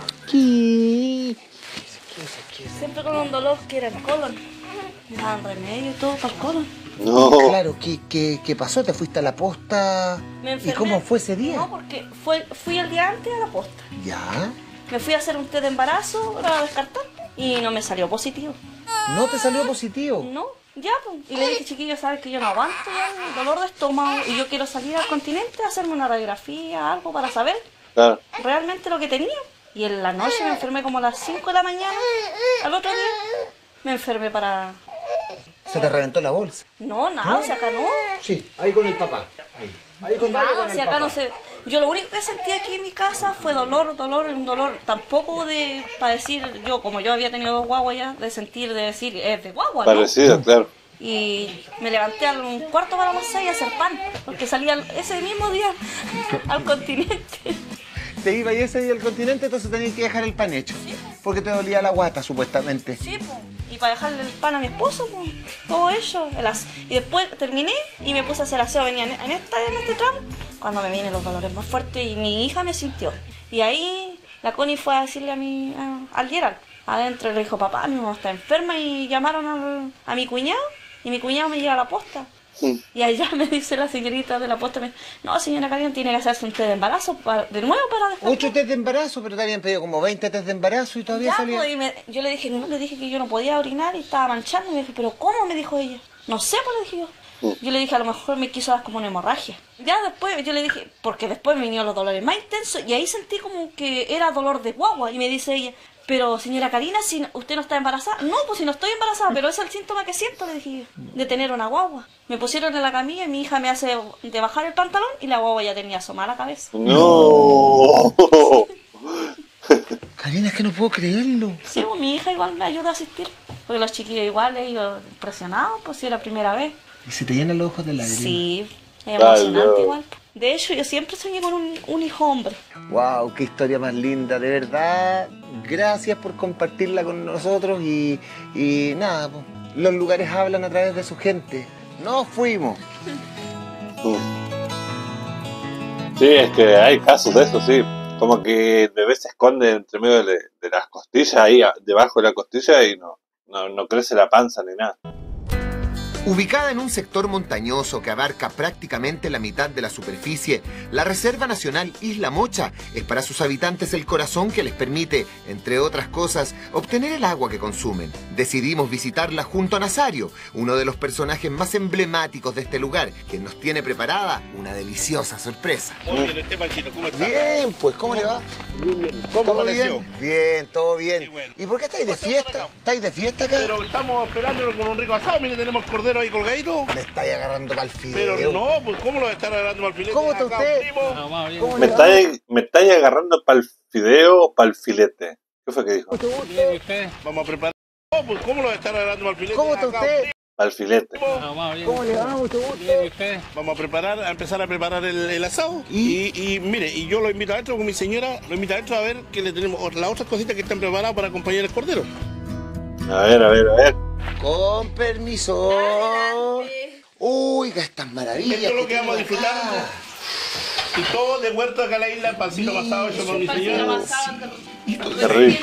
Speaker 2: ¿Qué?
Speaker 10: Siempre con un dolor que era el colon. Me daban remedio y todo para el colon.
Speaker 1: No.
Speaker 2: Claro, ¿qué, qué, qué pasó? ¿Te fuiste a la posta?
Speaker 10: Me enfermé.
Speaker 2: ¿Y cómo fue ese día?
Speaker 10: No, porque fue, fui el día antes a la posta.
Speaker 2: ¿Ya?
Speaker 10: Me fui a hacer un test de embarazo para descartar y no me salió positivo.
Speaker 2: ¿No te salió positivo?
Speaker 10: No, ya, pues. Y le dije, chiquillo, sabes que yo no aguanto ya el dolor de estómago y yo quiero salir al continente a hacerme una radiografía, algo para saber
Speaker 1: Claro.
Speaker 10: realmente lo que tenía. Y en la noche me enfermé como a las cinco de la mañana. Al otro día me enfermé para...
Speaker 2: ¿Se te reventó la bolsa?
Speaker 10: No, nada,
Speaker 2: ¿No?
Speaker 10: o sea, acá no.
Speaker 2: Sí, ahí con el papá. Ahí, ahí con,
Speaker 10: Nada,
Speaker 2: con
Speaker 10: o
Speaker 2: el
Speaker 10: sea, acá
Speaker 2: papá.
Speaker 10: no sé. Yo lo único que sentí aquí en mi casa fue dolor, dolor, un dolor. Tampoco de, para decir, yo, como yo había tenido dos guaguas ya, de sentir, de decir, es de guagua, ¿no?
Speaker 1: Parecido, claro.
Speaker 10: Y me levanté a un cuarto para las seis a hacer pan, porque salía ese mismo día al continente.
Speaker 2: Te iba y ese día al continente, entonces tenías que dejar el pan hecho.
Speaker 10: Sí.
Speaker 2: Porque te dolía la guata, supuestamente.
Speaker 10: Sí, pues. Y para dejarle el pan a mi esposo, pues, todo eso. El as- y después terminé y me puse a hacer aseo. Venía en, en, esta, en este tramo, cuando me vienen los dolores más fuertes y mi hija me sintió. Y ahí la Connie fue a decirle a mi, a- al Gerald, adentro, le dijo, papá, mi mamá está enferma, y llamaron al- a mi cuñado, y mi cuñado me lleva a la posta.
Speaker 1: Sí.
Speaker 10: Y allá me dice la señorita de la posta, me, no, señora Karina, tiene que hacerse un test de embarazo para- de nuevo para descartar.
Speaker 2: Ocho test de embarazo, pero te habían pedido como veinte test de embarazo y todavía
Speaker 10: Ya,
Speaker 2: salía...
Speaker 10: pues, y me- yo le dije, no, le dije que yo no podía orinar y estaba manchando. Y me dijo, ¿pero cómo? Me dijo ella. No sé, pues le dije yo. Yo le dije, a lo mejor me quiso dar como una hemorragia. Ya después, yo le dije, porque después me vinieron los dolores más intensos y ahí sentí como que era dolor de guagua. Y me dice ella, pero señora Karina, si usted no está embarazada. No, pues si no estoy embarazada, pero es el síntoma que siento, le dije yo, de tener una guagua. Me pusieron en la camilla y mi hija me hace de bajar el pantalón y la guagua ya tenía asomada la cabeza.
Speaker 1: No.
Speaker 2: Karina, es que no puedo creerlo.
Speaker 10: Sí, pues, mi hija igual me ayuda a asistir. Porque los chiquillos igual he ido impresionados, pues si es la primera vez.
Speaker 2: ¿Y se te llenan los ojos de lágrimas?
Speaker 10: Sí, es
Speaker 1: Ay,
Speaker 10: emocionante
Speaker 1: no.
Speaker 10: igual. De hecho, yo siempre soñé con un, un hijo hombre.
Speaker 2: Wow, qué historia más linda, de verdad. Gracias por compartirla con nosotros y, y nada, pues, los lugares hablan a través de su gente. Nos fuimos.
Speaker 1: Sí, es que hay casos de eso, sí. Como que el bebé se esconde entre medio de, de las costillas, ahí a- debajo de la costilla, y no, no, no crece la panza ni nada.
Speaker 4: Ubicada en un sector montañoso que abarca prácticamente la mitad de la superficie, la Reserva Nacional Isla Mocha es para sus habitantes el corazón que les permite, entre otras cosas, obtener el agua que consumen. Decidimos visitarla junto a Nazario, uno de los personajes más emblemáticos de este lugar, quien nos tiene preparada una deliciosa sorpresa.
Speaker 6: Muy bien, este Panchito, ¿cómo está?
Speaker 2: Bien, pues, ¿cómo le va?
Speaker 6: Bien, bien. ¿Cómo
Speaker 2: ¿Todo
Speaker 6: amaneció?
Speaker 2: bien? Bien, todo bien.
Speaker 6: Qué bueno.
Speaker 2: ¿Y por qué estáis de fiesta? ¿Estáis de fiesta acá?
Speaker 6: Pero estamos esperándolo con un rico asado. Mire, tenemos cordero ahí colgadito.
Speaker 2: Me estáis agarrando para el fideo.
Speaker 6: Pero no, pues ¿cómo lo va a estar agarrando al filete?
Speaker 2: ¿Cómo está
Speaker 6: Acá,
Speaker 2: usted?
Speaker 6: primo.
Speaker 2: ¿Cómo
Speaker 1: Me
Speaker 2: le va?
Speaker 1: estáis, me estáis agarrando para el fideo o para el filete. ¿Qué fue que dijo?
Speaker 6: Vamos a preparar. No, pues ¿cómo lo va a estar agarrando al filete?
Speaker 2: ¿Cómo está
Speaker 6: Acá,
Speaker 2: usted?
Speaker 6: primo.
Speaker 1: Para el filete.
Speaker 2: ¿Cómo le va? Mucho gusto.
Speaker 6: Vamos a preparar, a empezar a preparar el, el asado. Y, y mire, y yo lo invito adentro con mi señora, lo invito adentro a ver que le tenemos las otras cositas que están preparadas para acompañar el cordero.
Speaker 1: A ver, a ver, a ver.
Speaker 2: Con permiso. Uy, estas maravillas.
Speaker 6: Esto es lo que
Speaker 2: tengo
Speaker 6: vamos a disfrutar.
Speaker 2: acá.
Speaker 6: Y todo de huerto acá en la isla, pancito pasado hecho por mi señora.
Speaker 1: Qué rico.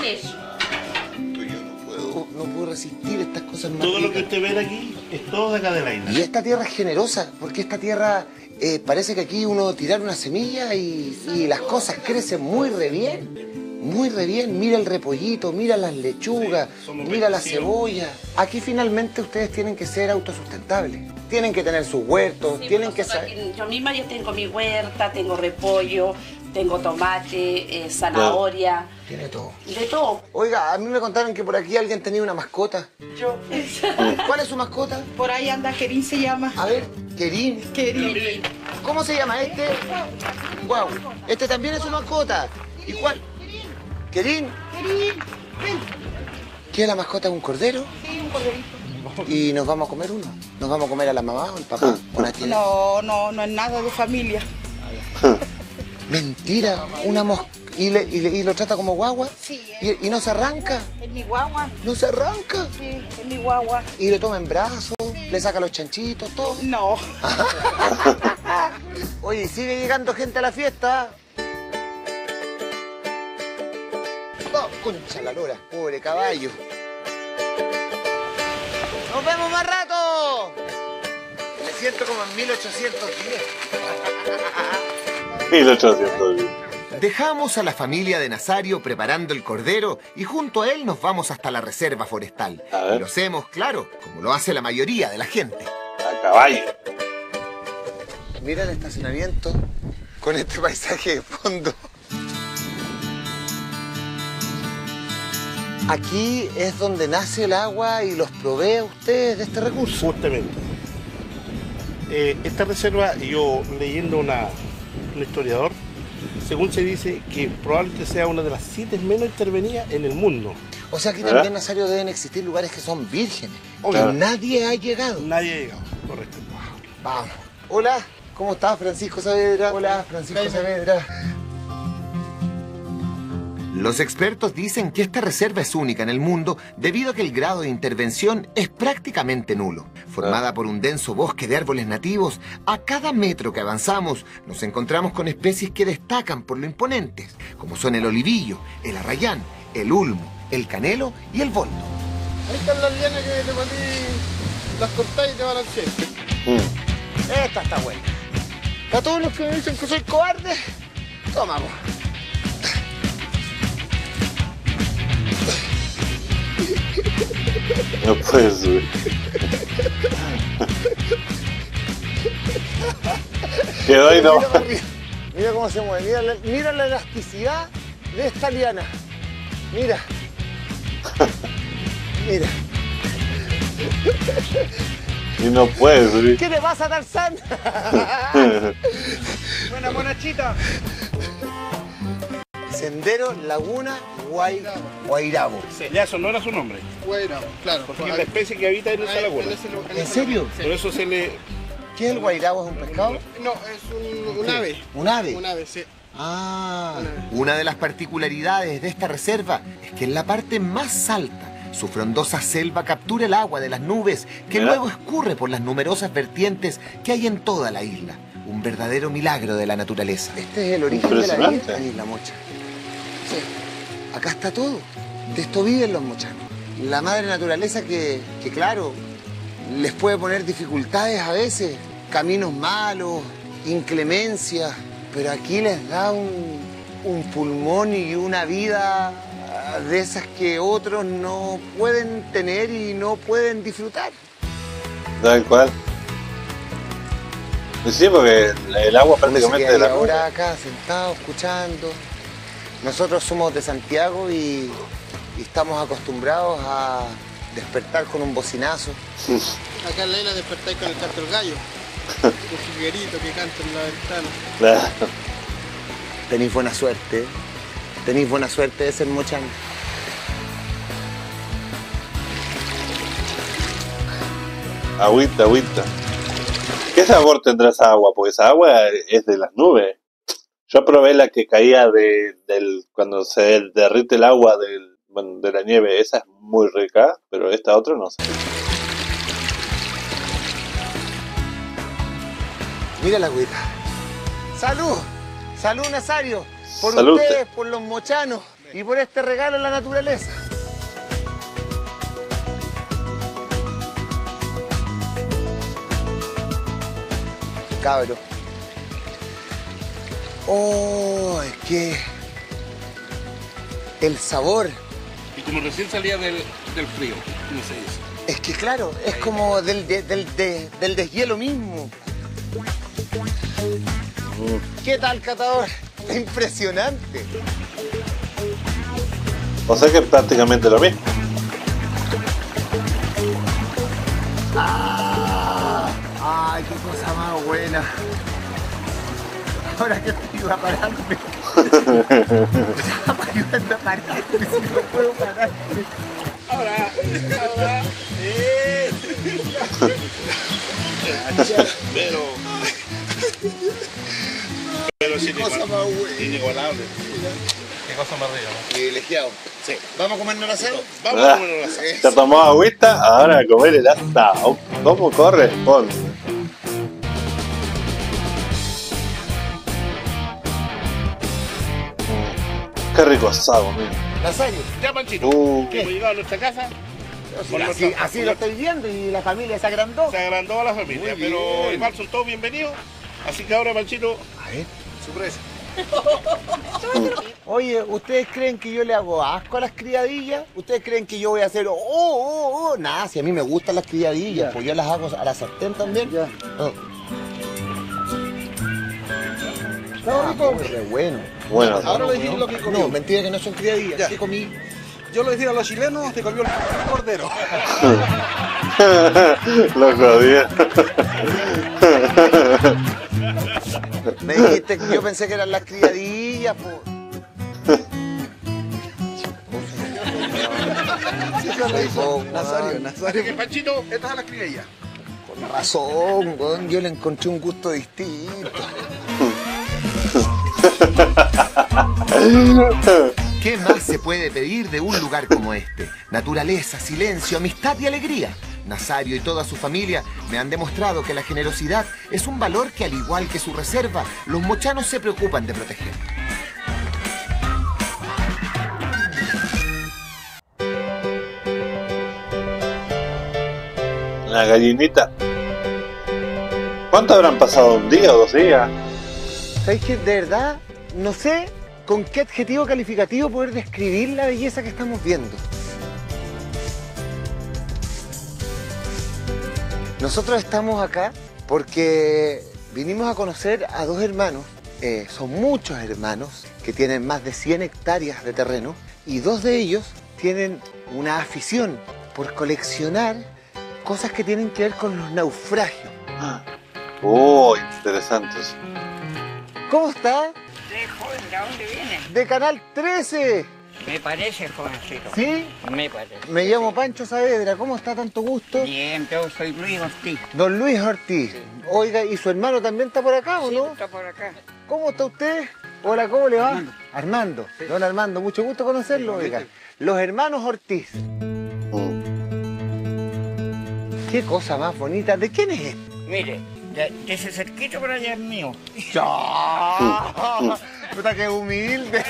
Speaker 2: Yo no puedo, no puedo resistir estas cosas más
Speaker 6: Todo lo que
Speaker 2: ricas.
Speaker 6: usted ve aquí es todo de acá de la isla.
Speaker 2: Y esta tierra es generosa, porque esta tierra eh, parece que aquí uno tirar una semilla y, y las cosas crecen muy re bien. Muy re bien. Mira el repollito, mira las lechugas,
Speaker 6: Sí, somos
Speaker 2: mira la
Speaker 6: bendecidos.
Speaker 2: cebolla. Aquí finalmente ustedes tienen que ser autosustentables. Tienen que tener sus huertos,
Speaker 11: Sí,
Speaker 2: tienen
Speaker 11: pues
Speaker 2: que
Speaker 11: nosotros
Speaker 2: saber.
Speaker 11: aquí- yo misma yo tengo mi huerta, tengo repollo, tengo tomate, eh, zanahoria,
Speaker 2: Tiene todo.
Speaker 11: de todo.
Speaker 2: Oiga, a mí me contaron que por aquí alguien tenía una mascota.
Speaker 9: Yo.
Speaker 2: ¿Cuál es su mascota?
Speaker 9: Por ahí anda, Kerín se llama.
Speaker 2: A ver, Kerín.
Speaker 9: Kerín.
Speaker 2: ¿Cómo se llama este? Wow, este también es su mascota. ¿Y cuál? Kerín.
Speaker 9: Kerín, ven.
Speaker 2: ¿Qué es la mascota de un cordero?
Speaker 9: Sí, un corderito.
Speaker 2: Y nos vamos a comer uno. ¿Nos vamos a comer a la mamá o al papá? ¿O la tía?
Speaker 9: No, no, no es nada de familia.
Speaker 2: Mentira, una mosca. ¿Y, le- y, le- y lo trata como guagua?
Speaker 9: Sí,
Speaker 2: ¿Y, y no se arranca?
Speaker 9: es mi guagua.
Speaker 2: ¿No se arranca?
Speaker 9: Sí, es mi guagua.
Speaker 2: ¿Y lo toma en brazos? ¿Le saca los chanchitos? Todo.
Speaker 9: No.
Speaker 2: Oye, sigue llegando gente a la fiesta. Oh, concha la lora, pobre caballo. ¡Nos vemos más rato! Me siento como en mil ochocientos diez.
Speaker 1: mil ochocientos diez.
Speaker 4: Dejamos a la familia de Nazario preparando el cordero y junto a él nos vamos hasta la reserva forestal. Y lo hacemos, claro, como lo hace la mayoría de la gente.
Speaker 1: A caballo.
Speaker 2: Mira el estacionamiento con este paisaje de fondo. Aquí es donde nace el agua y los provee a ustedes de este recurso.
Speaker 6: Justamente. Eh, esta reserva, yo leyendo una, un historiador, según se dice que probablemente sea una de las siete menos intervenidas en el mundo.
Speaker 2: O sea, aquí también, Nazario, deben existir lugares que son vírgenes.
Speaker 6: Claro.
Speaker 2: Y nadie ha llegado.
Speaker 6: Nadie ha llegado, correcto.
Speaker 2: Vamos. Hola, ¿cómo estás, Francisco Saavedra? Hola, Francisco Saavedra.
Speaker 4: Los expertos dicen que esta reserva es única en el mundo debido a que el grado de intervención es prácticamente nulo. Formada por un denso bosque de árboles nativos, a cada metro que avanzamos nos encontramos con especies que destacan por lo imponentes, como son el olivillo, el arrayán, el ulmo, el canelo y el boldo.
Speaker 3: Ahí están las lianas que te mandé, las cortáis y te balanceé.
Speaker 2: Mm. Esta está buena. A todos los que me dicen que soy cobarde, tomamos.
Speaker 1: No puede subir. Quedó ahí, no.
Speaker 2: Mira, mira cómo se mueve, mira la, mira la elasticidad de esta liana. Mira. Mira.
Speaker 1: Y no puede subir.
Speaker 2: ¿Qué te pasa, Tarzán?
Speaker 7: Buena monachita.
Speaker 2: Sendero Laguna Guay... Guairabo.
Speaker 6: Sí, ya eso no era su nombre.
Speaker 3: Guairabo, claro.
Speaker 6: Porque es la especie que habita en esa laguna.
Speaker 2: ¿En serio?
Speaker 6: Por eso se le...
Speaker 2: ¿Qué es el guairabo? ¿Es un pescado?
Speaker 3: No, es un, un ave.
Speaker 2: ¿Un ave?
Speaker 3: Un ave, sí.
Speaker 4: Ah, una de las particularidades de esta reserva es que en la parte más alta su frondosa selva captura el agua de las nubes que
Speaker 1: Mira.
Speaker 4: luego escurre por las numerosas vertientes que hay en toda la isla. Un verdadero milagro de la naturaleza.
Speaker 2: Este es el origen de la isla, la isla Mocha. Sí. Acá está todo. De esto viven los mochanos. La madre naturaleza que, que, claro, les puede poner dificultades a veces, caminos malos, inclemencia, pero aquí les da un, un pulmón y una vida de esas que otros no pueden tener y no pueden disfrutar.
Speaker 1: Tal cual. Sí, porque el agua prácticamente de la nube.
Speaker 2: Ahora acá sentados escuchando. Nosotros somos de Santiago y, y estamos acostumbrados a despertar con un bocinazo.
Speaker 3: Acá en la isla despertáis con el canto del gallo. Un jiguerito que canta en la ventana.
Speaker 1: Claro.
Speaker 2: Tenéis buena suerte. Tenéis buena suerte de ser mochano.
Speaker 1: Agüita, agüita. ¿Qué sabor tendrá esa agua? Porque esa agua es de las nubes. Yo probé la que caía de, del cuando se derrite el agua del, bueno, de la nieve. Esa es muy rica, pero esta otra no sé.
Speaker 2: Mira la agüita. ¡Salud! ¡Salud, Nazario! Por
Speaker 1: Salud.
Speaker 2: ustedes, por los mochanos y por este regalo a la naturaleza. Cabro. Oh, es que el sabor.
Speaker 6: Y como recién salía del, del frío, ¿cómo se dice?
Speaker 2: Es que claro, es como del, de- del, de- del deshielo mismo. ¿Qué tal, catador? Impresionante.
Speaker 1: O sea que es prácticamente lo mismo.
Speaker 2: Ah, ay, qué cosa más buena. Ahora que estoy iba a pararme. Estaba ayudando a pararme, si no puedo pararme.
Speaker 6: Ahora, ahora. Eh. Pero. Pero sí,
Speaker 2: Qué cosa más buena.
Speaker 6: inigualable. Qué cosa más rica, ¿no?
Speaker 2: Privilegiado. Sí. ¿Vamos a comernos el asado?
Speaker 6: Vamos
Speaker 1: Ah,
Speaker 6: a comer una asada.
Speaker 1: ya tomó agüita, ahora a comer el asado. ¿Cómo corresponde? Qué rico asado, mira.
Speaker 2: Nazario.
Speaker 6: Ya, Panchito.
Speaker 1: Uh.
Speaker 6: Hemos llegado a nuestra casa.
Speaker 2: Sí, así, así lo estoy viendo y la familia se agrandó.
Speaker 6: Se agrandó a la familia, pero igual son todos bienvenidos. Así que ahora, Panchito,
Speaker 2: a ver,
Speaker 6: sorpresa.
Speaker 2: Oye, ¿ustedes creen que yo le hago asco a las criadillas? ¿Ustedes creen que yo voy a hacer oh, oh, oh? Nada, si a mí me gustan las criadillas, yeah. Pues yo las hago a la sartén también. Yeah. Oh.
Speaker 13: No, rico.
Speaker 2: Muy re bueno.
Speaker 1: Bueno.
Speaker 13: Ahora le decir lo que comí.
Speaker 2: No, mentira que no son criadillas. Ya. ¿Qué comí?
Speaker 13: Yo lo decía a los chilenos, te comió el cordero.
Speaker 1: Lo jodía.
Speaker 2: Me dijiste que yo pensé que eran las criadillas, po.
Speaker 13: Nazario, Nazario. Que Panchito, estas son las criadillas.
Speaker 2: Con razón, weón, yo le encontré un gusto distinto.
Speaker 4: ¿Qué más se puede pedir de un lugar como este? Naturaleza, silencio, amistad y alegría. Nazario y toda su familia me han demostrado que la generosidad es un valor que, al igual que su reserva, los mochanos se preocupan de proteger.
Speaker 1: La gallinita. ¿Cuánto habrán pasado? ¿Un día o dos días?
Speaker 2: ¿Sabéis que de verdad no sé con qué adjetivo calificativo poder describir la belleza que estamos viendo? Nosotros estamos acá porque vinimos a conocer a dos hermanos, eh, son muchos hermanos que tienen más de cien hectáreas de terreno y dos de ellos tienen una afición por coleccionar cosas que tienen que ver con los naufragios.
Speaker 1: Oh, interesantes.
Speaker 2: ¿Cómo está?
Speaker 14: Sí, joven, ¿de dónde viene?
Speaker 2: De Canal trece.
Speaker 14: Me parece, jovencito.
Speaker 2: ¿Sí?
Speaker 14: Me parece.
Speaker 2: Me llamo Pancho Saavedra. ¿Cómo está? Tanto gusto.
Speaker 14: Bien, yo soy Luis Ortiz.
Speaker 2: Don Luis Ortiz. Sí. Oiga, ¿y su hermano también está por acá o
Speaker 14: sí,
Speaker 2: no?
Speaker 14: está por acá.
Speaker 2: ¿Cómo está usted? Hola, ¿cómo le va?
Speaker 14: Armando.
Speaker 2: Armando. Sí. Don Armando, mucho gusto conocerlo. Sí, oiga. Los hermanos Ortiz. Oh. Qué cosa más bonita. ¿De quién es esto?
Speaker 14: Mire, de, de ese cerquito por allá es mío.
Speaker 2: ¡Ya! ¡Puta, qué humilde!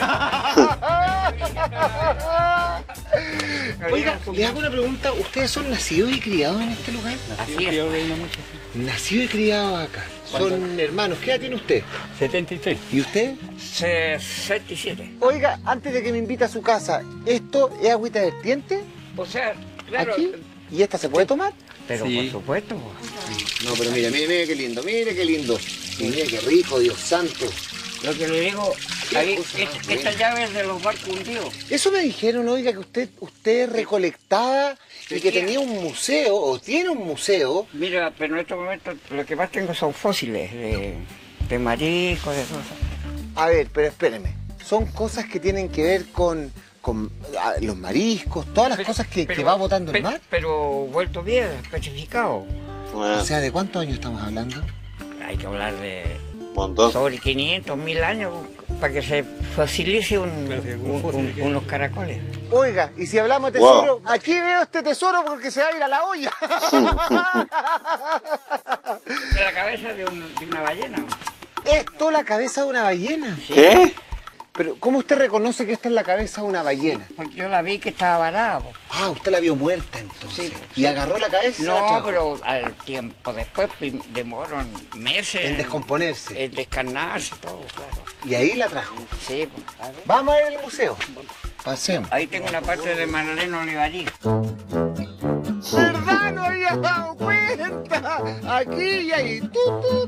Speaker 2: Oiga, les hago una pregunta. ¿Ustedes son nacidos y criados en este lugar?
Speaker 14: Así es.
Speaker 2: Nacidos y criados acá. Son hermanos. ¿Qué edad tiene usted?
Speaker 14: setenta y tres.
Speaker 2: ¿Y usted?
Speaker 14: sesenta y siete.
Speaker 2: Oiga, antes de que me invite a su casa, ¿esto es agüita vertiente?
Speaker 14: O sea, claro.
Speaker 2: ¿Aquí? ¿Y esta se puede tomar?
Speaker 14: Pero sí, por supuesto.
Speaker 2: No, pero mire, mire, mire qué lindo, mire qué lindo. Mire qué rico, Dios santo.
Speaker 14: Lo que le digo, ahí, esta, esta llave es de los barcos hundidos.
Speaker 2: Eso me dijeron, oiga, que usted usted recolectaba y que tenía un museo, o tiene un museo.
Speaker 14: Mira, pero en estos momentos lo que más tengo son fósiles de, de mariscos, de cosas.
Speaker 2: A ver, pero espéreme. Son cosas que tienen que ver con, con a, los mariscos, todas las pero, cosas que, pero, que va botando el mar.
Speaker 14: Pero vuelto bien, especificado.
Speaker 2: Bueno. O sea, ¿de cuántos años estamos hablando?
Speaker 14: Hay que hablar de...
Speaker 1: Montón.
Speaker 14: Sobre quinientos, mil años para que se fosilice un, un, un, unos caracoles.
Speaker 2: Oiga, y si hablamos de tesoro, wow. Aquí veo este tesoro porque se va a ir a la olla.
Speaker 14: De la cabeza de, un, de una ballena.
Speaker 2: ¿Esto la cabeza de una ballena?
Speaker 14: Sí.
Speaker 1: ¿Qué?
Speaker 2: Pero, ¿cómo usted reconoce que esta es la cabeza de una ballena?
Speaker 14: Porque yo la vi que estaba varada.
Speaker 2: Ah, usted la vio muerta entonces. Sí, ¿y sí. agarró la cabeza?
Speaker 14: No, pero al tiempo después demoran meses.
Speaker 2: En descomponerse.
Speaker 14: En descarnarse, todo, claro.
Speaker 2: ¿Y ahí la trajo?
Speaker 14: Sí, pues. A ver.
Speaker 2: Vamos a ir al museo. Pasemos.
Speaker 14: Ahí tengo una parte de Magdaleno Olivarí.
Speaker 2: ¿Verdad? No había dado cuenta. Aquí y ahí. ¡Tú, tú!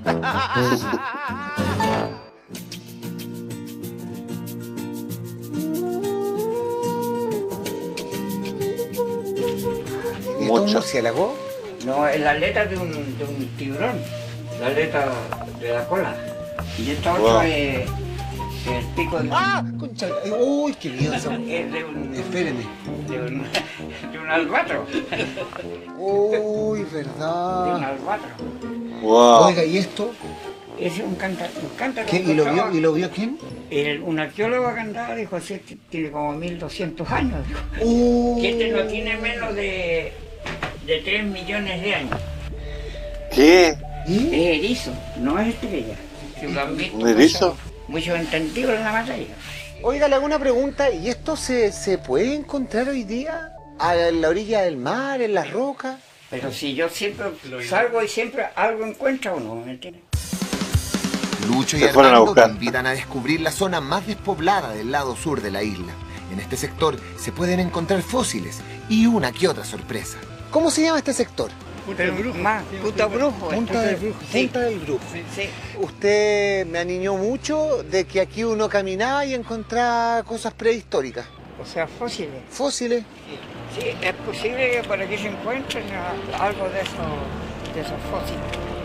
Speaker 2: ¿Y esto es un murciélago?
Speaker 14: No, es la aleta de un, de un tiburón, la aleta de la cola. Y esto wow. Otro es el pico de...
Speaker 2: ¡Ah! Concha. ¡Uy, qué miedo!
Speaker 14: Es de un...
Speaker 2: Espéreme.
Speaker 14: De un, de un albatro.
Speaker 2: ¡Uy, verdad!
Speaker 14: De un albatro.
Speaker 1: Wow.
Speaker 2: Oiga, ¿y esto?
Speaker 14: Es un cántaro. Un cántaro
Speaker 2: ¿Qué? ¿Y lo vio, ¿Y lo vio quién?
Speaker 14: El, un arqueólogo que andaba dijo, sí, tiene como mil doscientos años. Dijo.
Speaker 2: Uh.
Speaker 14: Que este no tiene menos de, de tres millones de años.
Speaker 1: ¿Qué?
Speaker 14: ¿Eh? Es erizo, no es estrella. Si lo han visto,
Speaker 1: ¿Un erizo?
Speaker 14: mucho entendido en la materia.
Speaker 2: Oiga, le hago una pregunta, ¿y esto se, se puede encontrar hoy día? ¿A la orilla del mar, en las rocas?
Speaker 14: Pero si yo siempre salgo y siempre algo encuentro uno, ¿me entiendes?
Speaker 4: Lucho y Armando te invitan a descubrir la zona más despoblada del lado sur de la isla. En este sector se pueden encontrar fósiles y una que otra sorpresa.
Speaker 2: ¿Cómo se llama este sector?
Speaker 14: Punta del Brujo. Más, Punta Brujo.
Speaker 2: Punta del Brujo. Punta del Brujo.
Speaker 14: Sí.
Speaker 2: Usted me aniñó mucho de que aquí uno caminaba y encontraba cosas prehistóricas.
Speaker 14: O sea, fósiles.
Speaker 2: ¿Fósiles?
Speaker 14: Sí, sí, es posible que por aquí se encuentren algo de esos, de esos fósiles.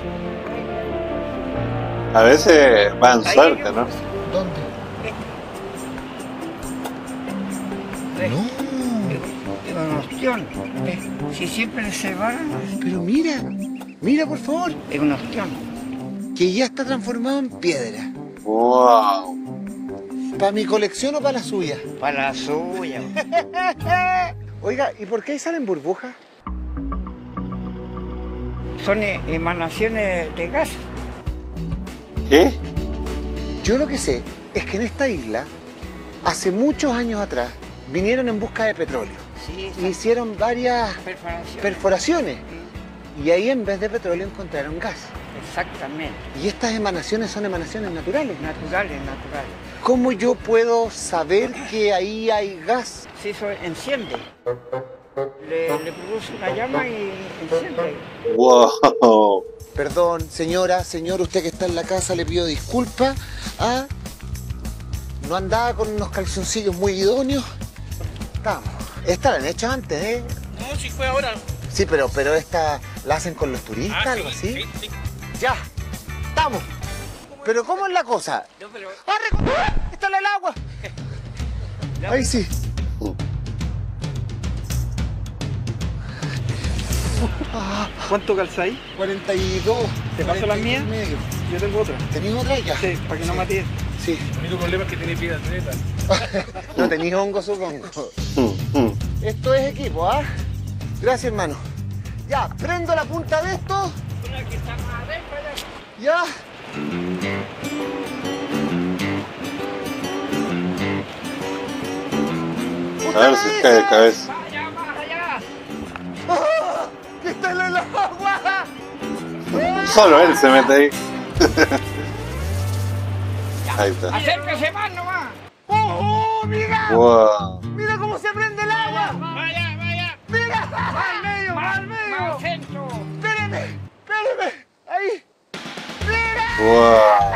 Speaker 1: A veces van cerca, ¿no?
Speaker 2: ¿Dónde?
Speaker 14: No. Es una opción. Si siempre se van.
Speaker 2: Pero mira, mira por favor.
Speaker 14: Es una opción.
Speaker 2: Que ya está transformado en piedra.
Speaker 1: ¡Wow!
Speaker 2: ¿Para mi colección o para la suya?
Speaker 14: Para la suya.
Speaker 2: Oiga, ¿y por qué ahí salen burbujas?
Speaker 14: Son emanaciones de gas.
Speaker 1: ¿Qué?
Speaker 2: Yo lo que sé es que en esta isla, hace muchos años atrás, vinieron en busca de petróleo.
Speaker 14: Sí,
Speaker 2: y hicieron varias
Speaker 14: perforaciones.
Speaker 2: perforaciones. Y ahí en vez de petróleo encontraron gas.
Speaker 14: Exactamente.
Speaker 2: Y estas emanaciones son emanaciones naturales.
Speaker 14: Naturales, naturales.
Speaker 2: ¿Cómo yo puedo saber que ahí hay gas?
Speaker 14: Si eso enciende. Le, le produce una llama y enciende.
Speaker 1: ¡Wow!
Speaker 2: Perdón, señora, señor, usted que está en la casa, le pido disculpas. ¿Ah? ¿No andaba con unos calzoncillos muy idóneos? Estamos. Esta la han hecho antes, ¿eh?
Speaker 7: No, si fue ahora.
Speaker 2: Sí, pero, pero esta la hacen con los turistas,
Speaker 7: Ah,
Speaker 2: algo
Speaker 7: sí,
Speaker 2: así.
Speaker 7: sí, sí.
Speaker 2: Ya, estamos. Pero ¿cómo es la cosa?
Speaker 14: No, pero...
Speaker 2: ¡Arre! ¡Está en el agua! Ahí sí.
Speaker 15: ¿Cuánto calzáis?
Speaker 2: cuarenta y dos.
Speaker 15: ¿Te paso las mías?
Speaker 2: Medio.
Speaker 15: Yo tengo otra.
Speaker 2: ¿Tenéis otra ya?
Speaker 15: Sí, para que no mates.
Speaker 2: Sí.
Speaker 7: El único problema es que tiene piedra atleta.
Speaker 2: No tenéis hongo, supongo. Esto es equipo, ¿ah? Gracias, hermano. Ya, prendo la punta de esto. Ya.
Speaker 1: A ver si cae de cabeza.
Speaker 2: ¡Ah! ¡Que está en el agua!
Speaker 1: Solo él se mete ahí. Ahí está.
Speaker 14: Acérquese más nomás.
Speaker 2: ¡Oh, oh! ¡Mira!
Speaker 1: ¡Wow!
Speaker 2: ¡Mira cómo se prende el agua!
Speaker 14: Vaya, vaya.
Speaker 2: ¡Mira! ¡Al medio! ¡Al medio!
Speaker 14: Más centro.
Speaker 2: ¡Espéreme! ¡Espéreme! ¡Ahí! ¡Mira!
Speaker 1: ¡Wow!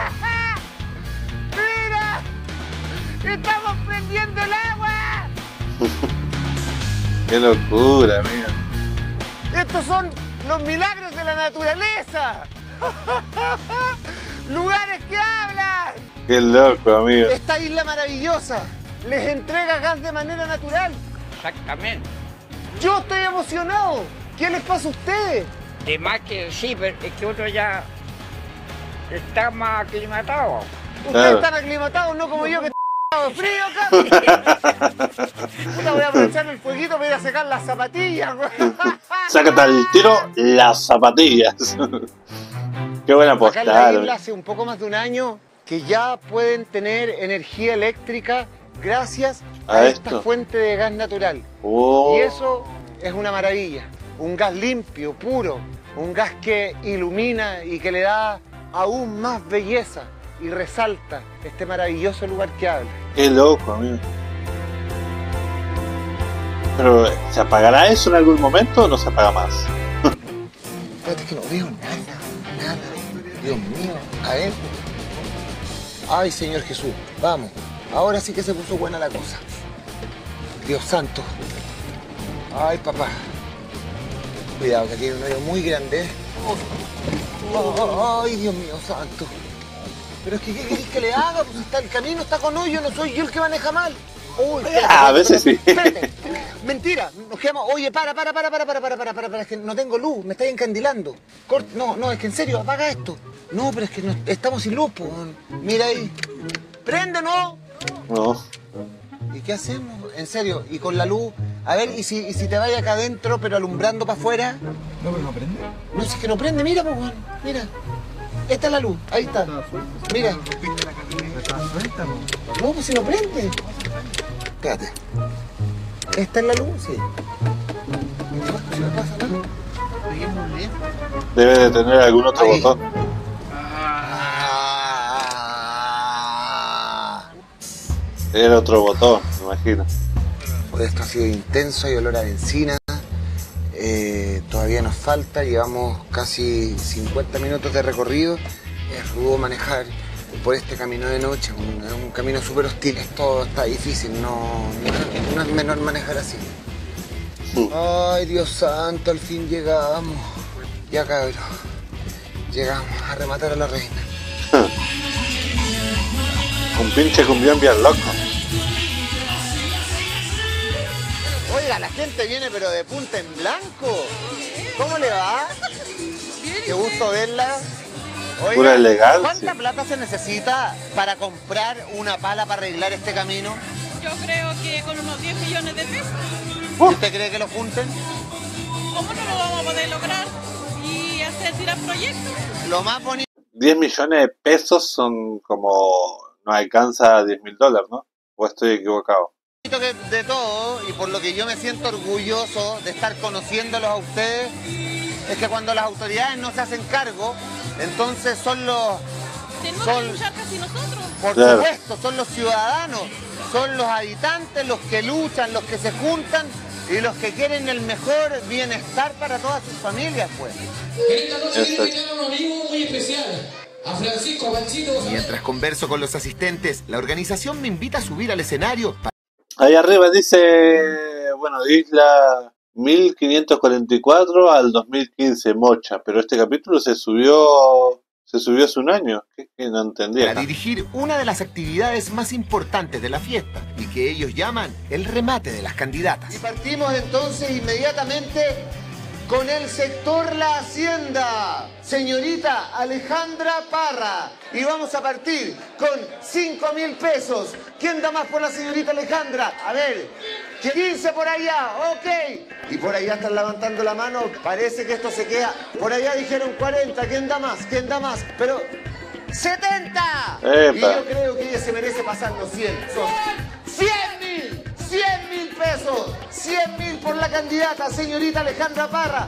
Speaker 2: ¡Mira! ¡Estamos prendiendo el agua!
Speaker 1: ¡Qué locura, amigo!
Speaker 2: ¡Estos son los milagros de la naturaleza! ¡Lugares que hablan!
Speaker 1: ¡Qué loco, amigo!
Speaker 2: Esta isla maravillosa les entrega gas de manera natural.
Speaker 14: Exactamente.
Speaker 2: Yo estoy emocionado. ¿Qué les pasa a ustedes?
Speaker 14: De más que sí, pero es que otro ya está más aclimatado.
Speaker 2: Ustedes
Speaker 1: Claro.
Speaker 2: están aclimatados, no como yo que estoy frío acá. Puta, voy a aprovechar el fueguito para ir a secar las zapatillas.
Speaker 1: Sácate al tiro las zapatillas. Qué buena
Speaker 2: Acá en la
Speaker 1: postal.
Speaker 2: isla hace un poco más de un año que ya pueden tener energía eléctrica gracias a,
Speaker 1: ¿A
Speaker 2: esta
Speaker 1: esto?
Speaker 2: fuente de gas natural.
Speaker 1: Oh.
Speaker 2: Y eso es una maravilla. Un gas limpio, puro. Un gas que ilumina y que le da aún más belleza y resalta este maravilloso lugar que habla.
Speaker 1: Qué loco, amigo. Pero, ¿se apagará eso en algún momento o no se apaga más?
Speaker 2: Espérate que no veo nada, nada. Dios mío, a ver. Ay, Señor Jesús, vamos. Ahora sí que se puso buena la cosa. Dios santo. Ay, papá. Cuidado, que aquí hay un hoyo muy grande. ¿eh? Ay, Dios mío santo. Pero es que, ¿qué querés que le haga? Pues está, el camino está con hoyo, no soy yo el que maneja mal. Uy, espérate,
Speaker 1: Ah, a
Speaker 2: espérate,
Speaker 1: veces sí.
Speaker 2: espérate. Mentira, nos quedamos. Oye, para, para, para, para, para, para, para, para, para, es que no tengo luz, me estáis encandilando. Cort- no, no, es que en serio, apaga esto. No, pero es que no- estamos sin luz, po. Mira ahí. Prende, ¿no?
Speaker 1: No.
Speaker 2: ¿Y qué hacemos? En serio, y con la luz. A ver, ¿y si, y si te vayas acá adentro, pero alumbrando para afuera?
Speaker 15: No, pero no prende.
Speaker 2: No, si es que no prende, mira, pues, mira. Esta es la luz, ahí está. Mira.
Speaker 15: suelta, po.
Speaker 2: No, pues si no prende. Espérate. ¿Esta es la luz? Sí. No, si no pasa nada. Peguemos bien.
Speaker 1: Debe de tener algún otro
Speaker 2: Ahí.
Speaker 1: botón.
Speaker 2: Ah.
Speaker 1: Era otro botón, me imagino.
Speaker 2: Pues esto ha sido intenso, hay olor a benzina. Eh, todavía nos falta, llevamos casi cincuenta minutos de recorrido. Es rudo manejar por este camino de noche, un, un camino súper hostil. Esto está difícil, no, no, no es menor manejar así.
Speaker 1: Sí.
Speaker 2: Ay, Dios santo, al fin llegamos. Ya, cabrón. Llegamos a rematar a la reina.
Speaker 1: Un pinche cumbión bien loco.
Speaker 2: Oiga, la gente viene pero de punta en blanco. ¿Cómo le va? Qué gusto verla. Oiga,
Speaker 1: Pura elegancia.
Speaker 2: ¿cuánta plata se necesita para comprar una pala para arreglar este camino?
Speaker 16: Yo creo que con unos diez millones de pesos.
Speaker 2: ¿Y usted cree que lo junten?
Speaker 16: ¿Cómo no lo vamos a poder lograr? Y hacer tirar proyectos.
Speaker 2: Lo más bonito
Speaker 1: diez millones de pesos son como... no alcanza a diez mil dólares, ¿no? ¿O estoy equivocado?
Speaker 2: que de todo, y por lo que yo me siento orgulloso de estar conociéndolos a ustedes, es que cuando las autoridades no se hacen cargo, entonces son los...
Speaker 16: Tenemos
Speaker 2: son,
Speaker 16: que luchar casi nosotros.
Speaker 2: Por
Speaker 1: Claro.
Speaker 2: supuesto, son los ciudadanos, son los habitantes los que luchan, los que se juntan y los que quieren el mejor bienestar para todas sus familias, pues.
Speaker 17: Esta noche quiero invitar a un amigo muy especial, a Francisco Panchito.
Speaker 4: Mientras converso con los asistentes, la organización me invita a subir al escenario.
Speaker 1: Ahí arriba dice, bueno, isla mil quinientos cuarenta y cuatro al dos mil quince, Mocha, pero este capítulo se subió se subió hace un año, que, que no entendía.
Speaker 4: Para dirigir una de las actividades más importantes de la fiesta y que ellos llaman el remate de las candidatas.
Speaker 2: Y partimos entonces inmediatamente con el sector La Hacienda, señorita Alejandra Parra. Y vamos a partir con cinco mil pesos. ¿Quién da más por la señorita Alejandra? A ver, quince por allá, ok. Y por allá están levantando la mano, parece que esto se queda. Por allá dijeron cuarenta, ¿quién da más? ¿Quién da más? Pero... ¡setenta!
Speaker 1: Epa.
Speaker 2: Y yo creo que ella se merece pasar los cien. Son cien mil, cien mil pesos, cien mil por la candidata, señorita Alejandra Parra.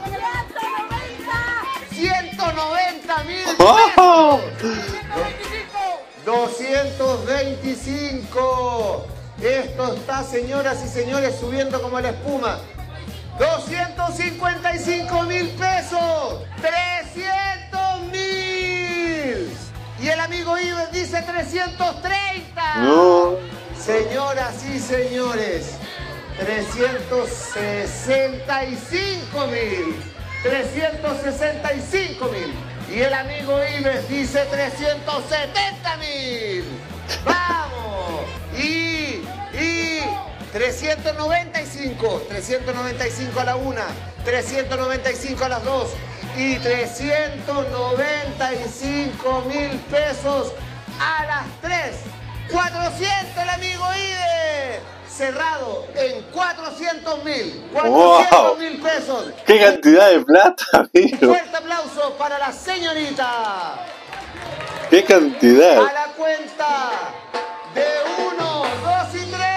Speaker 2: ciento noventa mil
Speaker 1: ¡Oh!
Speaker 2: pesos. doscientos veinticinco. Esto está, señoras y señores, subiendo como la espuma. doscientos cincuenta y cinco mil pesos. trescientos mil. Y el amigo Ives dice trescientos treinta.
Speaker 1: No.
Speaker 2: Señoras y señores, trescientos sesenta y cinco mil. trescientos sesenta y cinco mil. Y el amigo Ives dice trescientos setenta mil. ¡Vamos! Y, y trescientos noventa y cinco. trescientos noventa y cinco a la una. trescientos noventa y cinco a las dos. Y trescientos noventa y cinco mil pesos a las tres. cuatrocientos el amigo Ives. Cerrado en cuatrocientos mil. cuatrocientos mil pesos.
Speaker 1: ¡Qué cantidad de plata, amigo!
Speaker 2: Fuerte aplauso para la señorita.
Speaker 1: ¡Qué cantidad!
Speaker 2: A la cuenta de uno, dos y tres.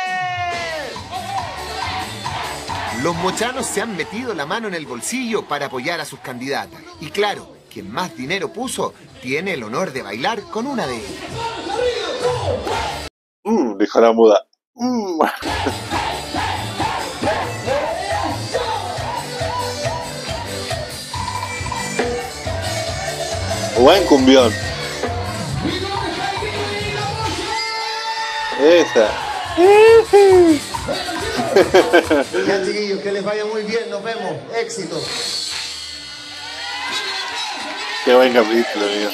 Speaker 4: Los mochanos se han metido la mano en el bolsillo para apoyar a sus candidatas. Y claro, quien más dinero puso tiene el honor de bailar con una de ellas.
Speaker 1: Mm, dijo la muda. Mm. Buen cumbión. Esa.
Speaker 2: Ya, chiquillos, que les vaya muy bien, nos vemos. Éxito.
Speaker 1: Qué buen capítulo, amigo.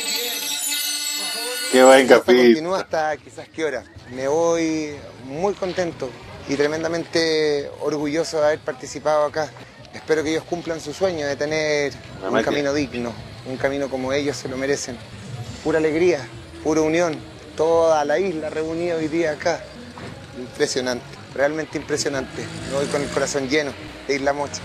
Speaker 1: Qué buen
Speaker 2: Esto
Speaker 1: capítulo.
Speaker 2: continúa hasta quizás qué hora. Me voy muy contento y tremendamente orgulloso de haber participado acá. Espero que ellos cumplan su sueño de tener
Speaker 1: Una
Speaker 2: un
Speaker 1: máquina.
Speaker 2: camino digno, un camino como ellos se lo merecen. Pura alegría, pura unión, toda la isla reunida hoy día acá. Impresionante, realmente impresionante. Me voy con el corazón lleno de Isla Mocha.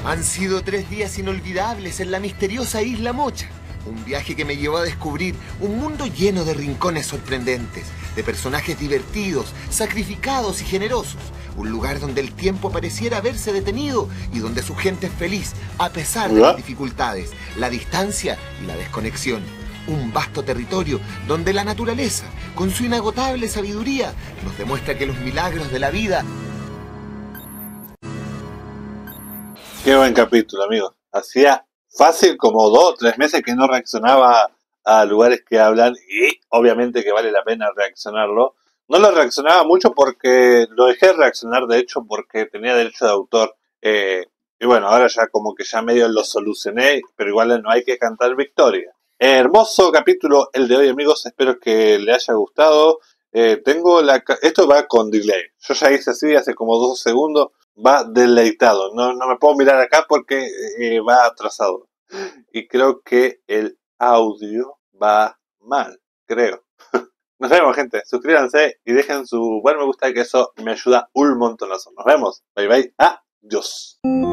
Speaker 4: Han sido tres días inolvidables en la misteriosa Isla Mocha. Un viaje que me llevó a descubrir un mundo lleno de rincones sorprendentes, de personajes divertidos, sacrificados y generosos. Un lugar donde el tiempo pareciera haberse detenido y donde su gente es feliz a pesar de las dificultades, la distancia y la desconexión. Un vasto territorio donde la naturaleza, con su inagotable sabiduría, nos demuestra que los milagros de la vida...
Speaker 1: Qué buen capítulo, amigos. Hacía fácil como dos o tres meses que no reaccionaba a lugares que hablan y obviamente que vale la pena reaccionarlo. No lo reaccionaba mucho porque lo dejé de reaccionar, de hecho, porque tenía derecho de autor. Eh, y bueno, ahora ya como que ya medio lo solucioné, pero igual no hay que cantar victoria. Eh, hermoso capítulo el de hoy, amigos. Espero que le haya gustado. Eh, tengo la... Esto va con delay. Yo ya hice así hace como dos segundos. Va deleitado. No, no me puedo mirar acá porque eh, va atrasado. Y creo que el audio va mal. Creo. Nos vemos, gente. Suscríbanse y dejen su buen me gusta, que eso me ayuda un montonazo. Nos vemos. Bye bye. Adiós.